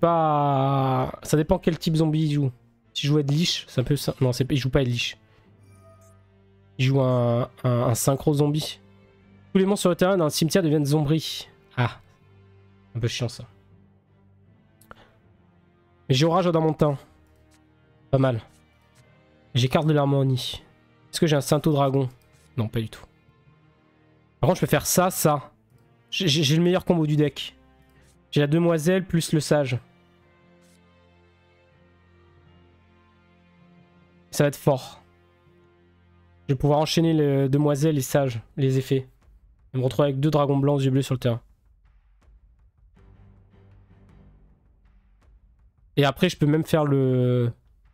A: pas... Ça dépend quel type zombie il joue. Si je joue Edlich, c'est un peu ça. Non, il joue pas Edlich. Il joue un synchro zombie. Tous les monstres sur le terrain dans le cimetière deviennent zombies. Ah. Un peu chiant ça. J'ai orage dans mon temps. Pas mal. J'ai carte de l'harmonie. Est-ce que j'ai un Sainto Dragon? Non, pas du tout. Par contre, je peux faire ça, ça. J'ai le meilleur combo du deck. J'ai la demoiselle plus le sage. Ça va être fort. Je vais pouvoir enchaîner les demoiselles et sages, les effets. Et me retrouver avec 2 dragons blancs aux yeux bleus sur le terrain. Et après, je peux même faire le...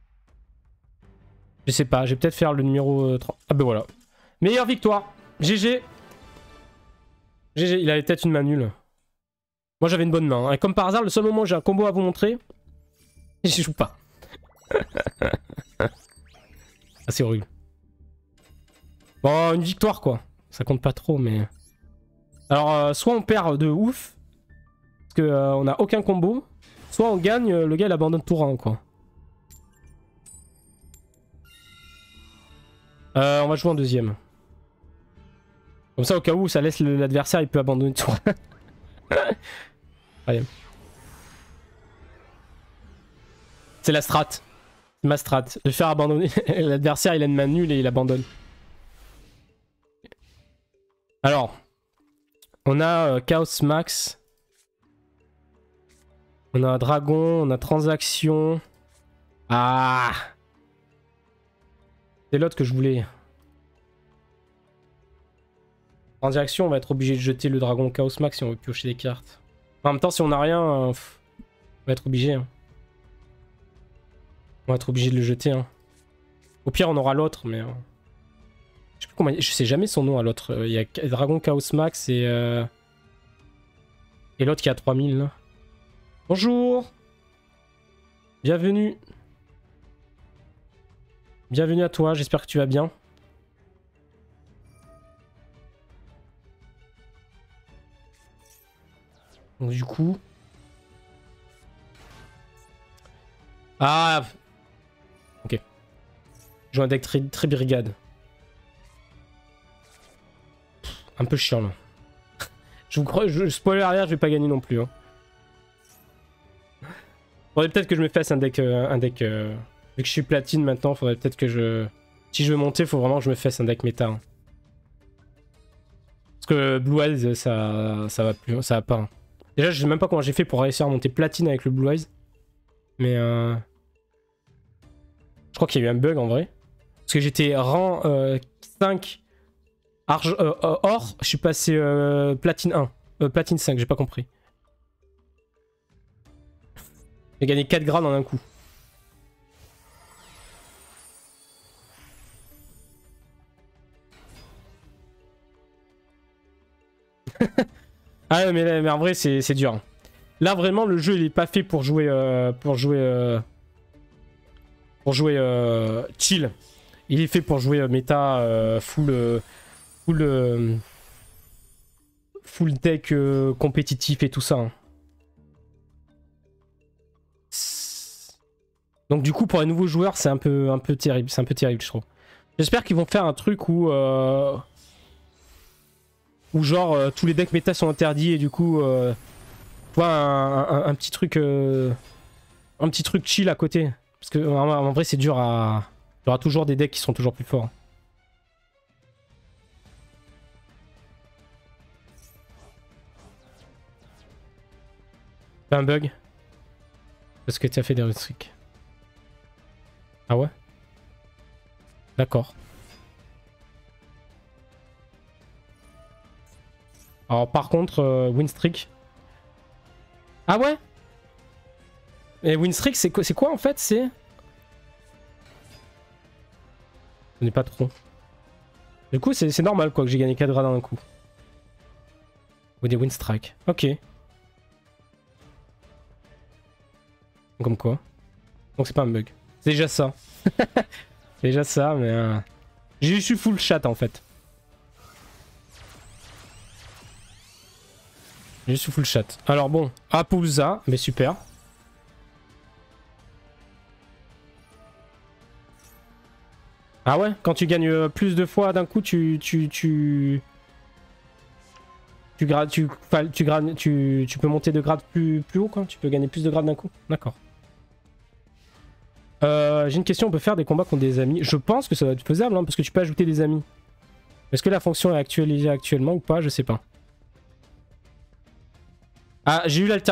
A: Je sais pas, je vais peut-être faire le numéro 30. Ah ben voilà. Meilleure victoire. GG. GG, il avait peut-être une main nulle. Moi j'avais une bonne main. Hein. Et comme par hasard, le seul moment où j'ai un combo à vous montrer, j'y joue pas. Ah, c'est horrible. Bon, une victoire quoi. Ça compte pas trop, mais... Alors, soit on perd de ouf, parce qu'on a aucun combo, soit on gagne, le gars il abandonne tour 1 quoi. On va jouer en deuxième. Comme ça, au cas où, ça laisse l'adversaire, il peut abandonner tour 1. Allez. C'est la strat. C'est ma strat. De faire abandonner l'adversaire, il a une main nulle et il abandonne. Alors, on a Chaos Max. On a Dragon, on a Transaction. Ah! C'est l'autre que je voulais. Transaction, on va être obligé de jeter le Dragon Chaos Max si on veut piocher des cartes. En même temps, si on n'a rien, on va être obligé. Hein. On va être obligé de le jeter. Hein. Au pire, on aura l'autre, mais... Je sais plus comment... Je sais jamais son nom à l'autre. Il y a Dragon Chaos Max et l'autre qui a 3000 là. Bonjour. Bienvenue. Bienvenue à toi, j'espère que tu vas bien. Donc du coup... Ah. Ok. Je joue un deck très brigade. Un peu chiant là. Je vous crois, spoiler arrière, je vais pas gagner non plus. Hein. Faudrait peut-être que je me fasse un deck... Vu que je suis platine maintenant, faudrait peut-être que je... Si je veux monter, faut vraiment que je me fasse un deck méta. Hein. Parce que Blue Eyes, ça va plus, ça va pas. Hein. Déjà, je sais même pas comment j'ai fait pour réussir à monter platine avec le Blue Eyes. Mais je crois qu'il y a eu un bug en vrai. Parce que j'étais rang 5 or, je suis passé platine 1. Platine 5, j'ai pas compris. J'ai gagné 4 grades en un coup. Ah mais en vrai c'est dur. Là vraiment le jeu il est pas fait pour jouer chill. Il est fait pour jouer méta full deck compétitif et tout ça. Hein. Donc du coup pour les nouveaux joueurs c'est un peu terrible, c'est un peu terrible je trouve. J'espère qu'ils vont faire un truc où genre tous les decks méta sont interdits et du coup tu vois un petit truc chill à côté parce que en vrai c'est dur à... Il y aura toujours des decks qui sont toujours plus forts. T'as un bug parce que tu as fait des restricts. Ah ouais? D'accord. Alors par contre, Winstreak. Ah ouais? Et Winstreak c'est quoi en fait? C'est... Je n'ai pas trop. Du coup c'est normal quoi que j'ai gagné 4 grades en un coup. Ou des Winstrike. Ok. Comme quoi. Donc c'est pas un bug. C'est déjà ça. C'est déjà ça mais... J'ai eu full chat en fait. Je suis full chat. Alors bon, Apolza, mais super. Ah ouais? Quand tu gagnes plus de fois d'un coup, tu peux monter de grade plus haut, quoi. Tu peux gagner plus de grade d'un coup. D'accord. J'ai une question, on peut faire des combats contre des amis? Je pense que ça doit être faisable, hein, parce que tu peux ajouter des amis. Est-ce que la fonction est actualisée actuellement ou pas? Je sais pas. Ah, j'ai eu l'alter...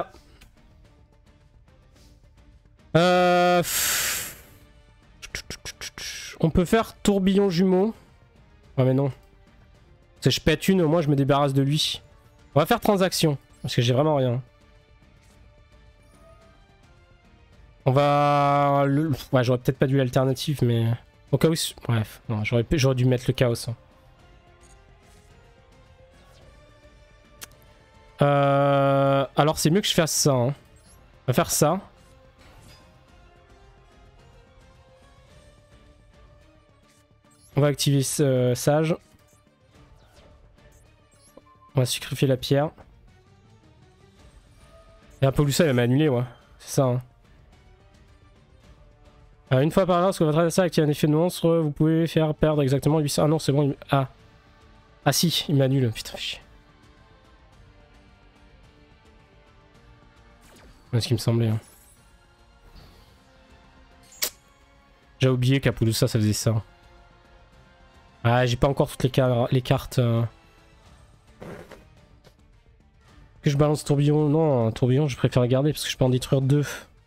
A: On peut faire tourbillon jumeau. Ouais mais non. Si je pète une, au moins je me débarrasse de lui. On va faire transaction, parce que j'ai vraiment rien. On va... Ouais, j'aurais peut-être pas dû l'alternative, mais... Au cas où... Bref, non, j'aurais dû mettre le chaos. Hein. Alors c'est mieux que je fasse ça. Hein. On va faire ça. On va activer Sage. On va sacrifier la pierre. Et Apollusa il va m'annuler, ouais. C'est ça. Hein. Une fois par là, lorsque votre adversaire active un effet de monstre, vous pouvez faire perdre exactement 800. Ah non, c'est bon. Ah. Ah si, il m'annule. Putain, chier. C'est ce qui me semblait. Hein. J'ai oublié qu'Apollusa ça faisait ça. Ah, j'ai pas encore toutes les cartes. Que je balance tourbillon. Non, un tourbillon, je préfère garder parce que je peux en détruire 2.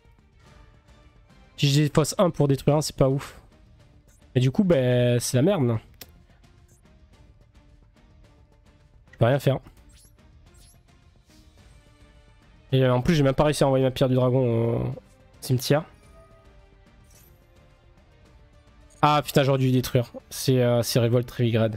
A: Si je défausse 1 pour détruire 1, c'est pas ouf. Et du coup, ben, c'est la merde. Là. Je peux rien faire. Et en plus, j'ai même pas réussi à envoyer ma pierre du dragon au cimetière. Ah putain, j'aurais dû détruire. C'est Révolte Trivigrad.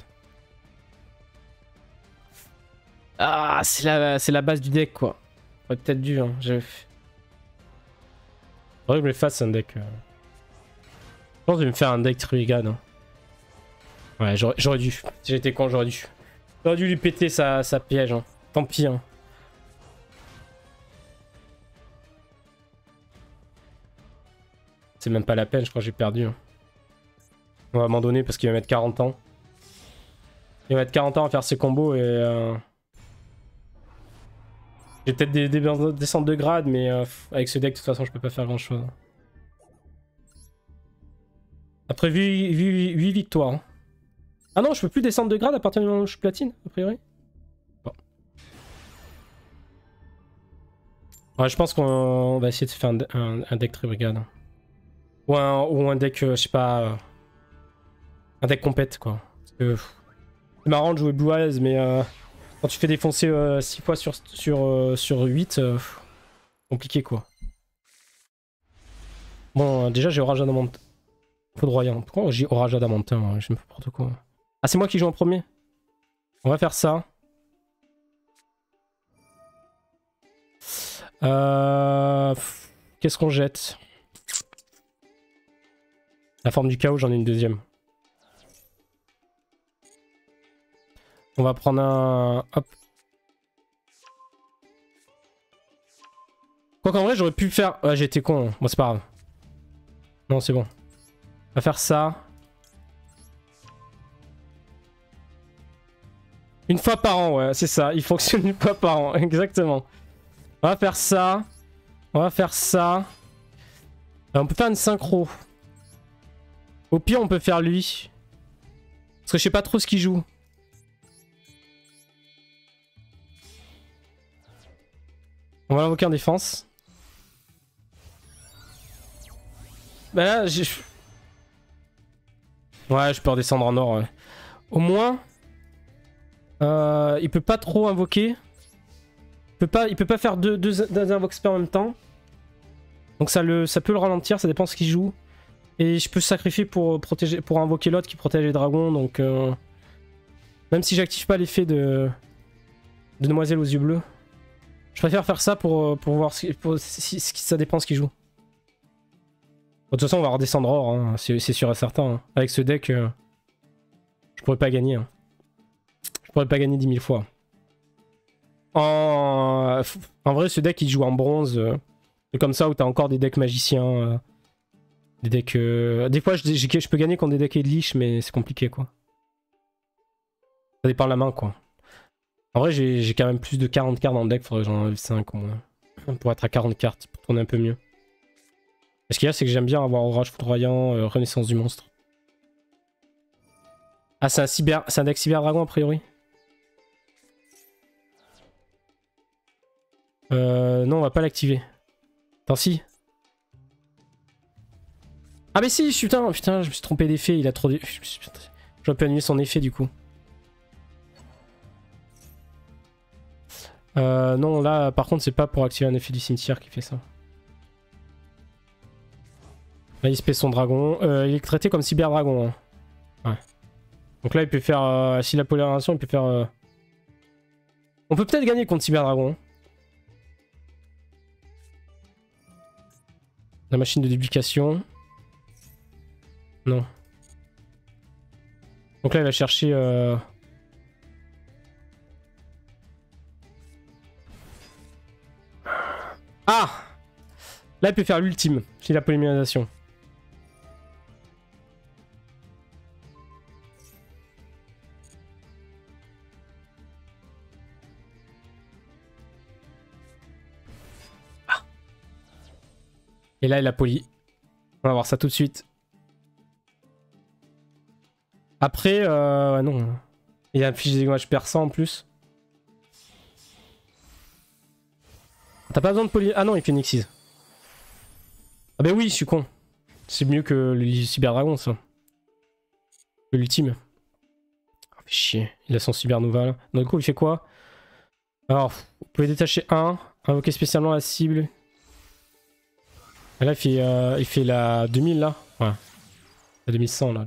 A: Ah, c'est la base du deck, quoi. Aurait peut-être dû, hein. Faudrait que je me fasse un deck. Je pense que je vais me faire un deck Trivigrad. Hein. Ouais, j'aurais dû. Si j'étais con, j'aurais dû. J'aurais dû lui péter sa piège. Hein. Tant pis. Hein. C'est même pas la peine, je crois que j'ai perdu. Hein. On va m'abandonner parce qu'il va mettre 40 ans. Il va mettre 40 ans à faire ses combos et... J'ai peut-être des descentes de grade, mais avec ce deck, de toute façon, je peux pas faire grand-chose. Après 8 victoires. Hein. Ah non, je peux plus descendre de grade à partir du moment où je suis platine, a priori. Bon. Ouais, je pense qu'on va essayer de se faire un deck très brigade. Ou un deck, je sais pas... un deck compète, quoi. Parce que... c'est marrant de jouer Blue Eyes, mais... quand tu fais défoncer 6 fois sur 8, compliqué quoi. Bon, déjà j'ai Orage Adamantin. Foudroyant. Pourquoi j'ai Orage Adamantin? Hein, je sais n'importe quoi. Ah, c'est moi qui joue en premier. On va faire ça. Qu'est-ce qu'on jette? La forme du chaos, j'en ai une deuxième. On va prendre un... Hop. Quoi qu'en vrai, j'aurais pu faire... Ouais, j'ai été con. Bon, c'est pas grave. Non, c'est bon. On va faire ça. Une fois par an, ouais, c'est ça. Il fonctionne une fois par an, exactement. On va faire ça. On va faire ça. On peut faire une synchro. Au pire, on peut faire lui. Parce que je sais pas trop ce qu'il joue. On va l'invoquer en défense. Bah là, j'ai... Ouais, je peux redescendre en or. Ouais. Au moins... il peut pas trop invoquer. Il peut pas faire deux invoques en même temps. Donc ça peut le ralentir, ça dépend de ce qu'il joue. Et je peux sacrifier pour invoquer l'autre qui protège les dragons. Donc même si j'active pas l'effet de demoiselle aux yeux bleus. Je préfère faire ça pour voir si ça dépend de ce qu'il joue. De toute façon, on va redescendre or, hein, c'est sûr et certain. Hein. Avec ce deck, je pourrais pas gagner. Hein. Je pourrais pas gagner 10 000 fois. En vrai, ce deck, il joue en bronze. C'est comme ça où t'as encore des decks magiciens. Des decks... Des fois, je peux gagner contre des decks et de liche, mais c'est compliqué, quoi. Ça dépend de la main, quoi. En vrai, j'ai quand même plus de 40 cartes dans le deck, faudrait que j'en enlève 5 au moins. Pour être à 40 cartes, pour tourner un peu mieux. Ce qu'il y a, c'est que j'aime bien avoir Orage Foudroyant, Renaissance du Monstre. Ah, c'est un deck Cyber Dragon, a priori? Non, on va pas l'activer. Attends, si. Ah mais si, putain, je me suis trompé d'effet, il a trop... J'aurais pu annuler son effet, du coup. Non, là, par contre, c'est pas pour activer un effet du cimetière qui fait ça. Là, il se paie son dragon. Il est traité comme Cyber Dragon. Hein. Ouais. Donc là, il peut faire... si la polarisation, il peut faire... On peut peut-être gagner contre Cyber Dragon. Hein. La machine de duplication. Non. Donc là, il va chercher... Ah! Là, il peut faire l'ultime, si la polymérisation. Ah. Et là, il a poly. On va voir ça tout de suite. Après, non. Il y a un fiche d'égommage perçant en plus. T'as pas besoin de poly... Ah non, il fait Nixis. Ah bah oui, je suis con. C'est mieux que le Cyber Dragon, ça. Que l'ultime. Oh, fait chier. Il a son Cyber Nova, là. Donc, du coup, il fait quoi? Alors, vous pouvez détacher un, invoquer spécialement la cible. Et là, il fait la 2000, là. Ouais. La 2100, là.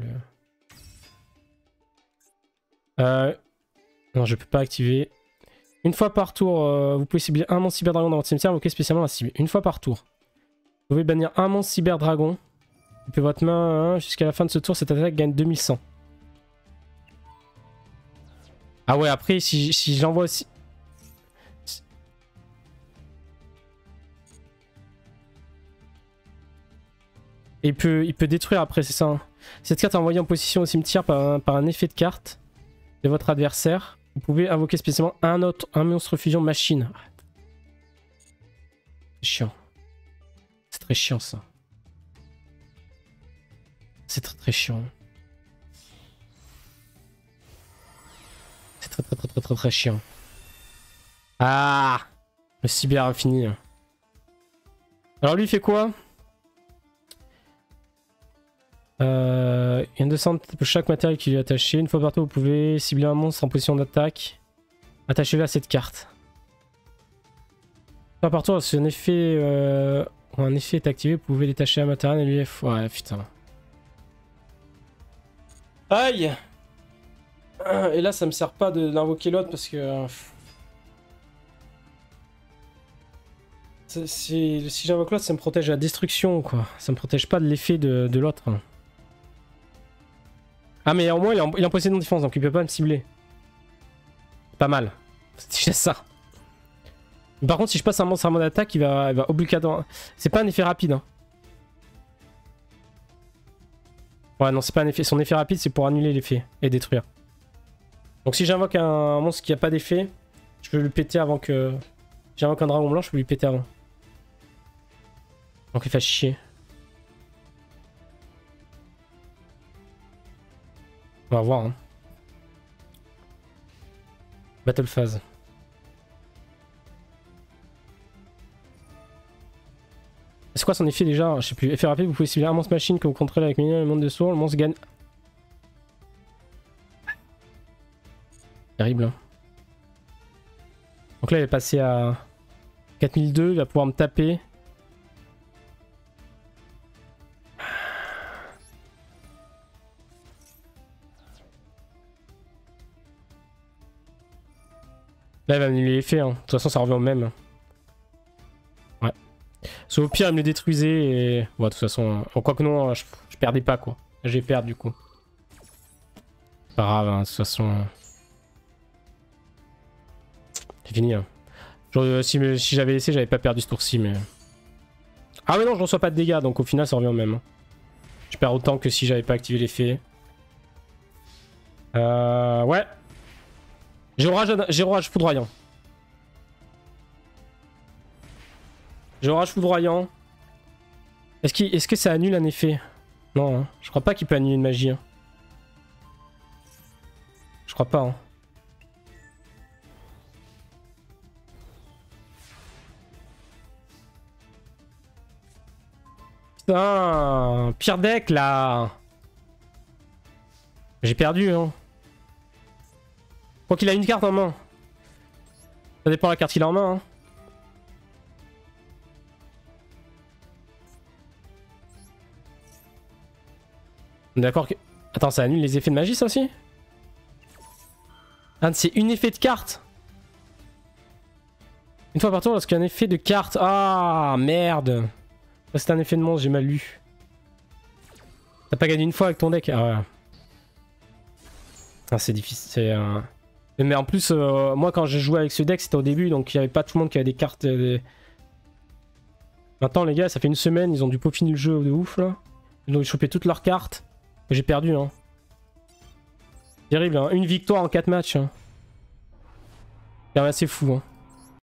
A: Non, je peux pas activer. Une fois par tour, vous pouvez cibler un monstre Cyber Dragon dans votre cimetière, invoquer spécialement la cible. Une fois par tour. Vous pouvez bannir un monstre Cyber Dragon. Et puis votre main, jusqu'à la fin de ce tour, cette attaque gagne 2100. Ah ouais, après, si j'envoie aussi... Et il peut détruire après, c'est ça. Hein. Cette carte est envoyée en position au cimetière par un effet de carte de votre adversaire. Vous pouvez invoquer spécialement un monstre fusion machine. C'est chiant. C'est très chiant ça. C'est très chiant. C'est très chiant. Ah! Le cyber infini. Alors lui il fait quoi? Il y a une descente pour chaque matériel qui lui est attaché. Une fois par tour, vous pouvez cibler un monstre en position d'attaque. Attachez-le à cette carte. Une fois par tour, si un effet est activé, vous pouvez détacher un matériel et lui... Ouais, putain. Aïe! Et là, ça me sert pas d'invoquer l'autre parce que... si j'invoque l'autre, ça me protège de la destruction, quoi. Ça me protège pas de l'effet de l'autre. Ah, mais au moins, il est en possession de défense, donc il peut pas me cibler. Pas mal. C'est déjà ça. Par contre, si je passe un monstre en mode attaque, il va obligatoirement... C'est pas un effet rapide. Hein. Ouais, non, c'est pas un effet. Son effet rapide, c'est pour annuler l'effet et détruire. Donc si j'invoque un monstre qui a pas d'effet, je peux lui péter avant que... J'invoque un dragon blanc, je peux lui péter avant. Donc il fait chier. On va voir. Hein. Battle phase. C'est quoi son effet déjà? Je sais plus. Effet rapide, vous pouvez cibler un monstre machine que vous contrôlez avec minion et monde de sourd. Le monstre gagne. Terrible. Hein. Donc là, il est passé à 4002. Il va pouvoir me taper. Là, il va annuler l'effet. Hein. De toute façon, ça revient au même. Ouais. Sauf au pire, il me le détruisait et... Bon, de toute façon, quoi que non, je perdais pas, quoi. J'ai perdu, du coup. Pas grave, hein, de toute façon... C'est fini, hein. Genre, si j'avais laissé, j'avais pas perdu ce tour-ci, mais... Ah mais non, je reçois pas de dégâts, donc au final, ça revient au même. Hein. Je perds autant que si j'avais pas activé l'effet. Ouais. J'ai orage foudroyant. J'ai orage foudroyant. Est-ce que ça annule un effet? Non, hein. Je crois pas qu'il peut annuler une magie. Hein. Je crois pas. Hein. Putain, pire deck là. J'ai perdu. Hein. Je crois qu'il a une carte en main. Ça dépend de la carte qu'il a en main. Hein. D'accord que... Attends, ça annule les effets de magie ça aussi? Ah, c'est une effet de carte. Une fois par tour lorsqu'il y a un effet de carte. Ah, merde. C'est un effet de monstre, j'ai mal lu. T'as pas gagné une fois avec ton deck? Ah ouais. Ah, c'est difficile. Mais en plus, moi quand j'ai joué avec ce deck, c'était au début, donc il n'y avait pas tout le monde qui avait des cartes. Maintenant, les gars, ça fait une semaine, ils ont dû peaufiner le jeu de ouf là. Ils ont chopé toutes leurs cartes. J'ai perdu, hein. Terrible, hein. Une victoire en 4 matchs. Hein. C'est assez fou, hein.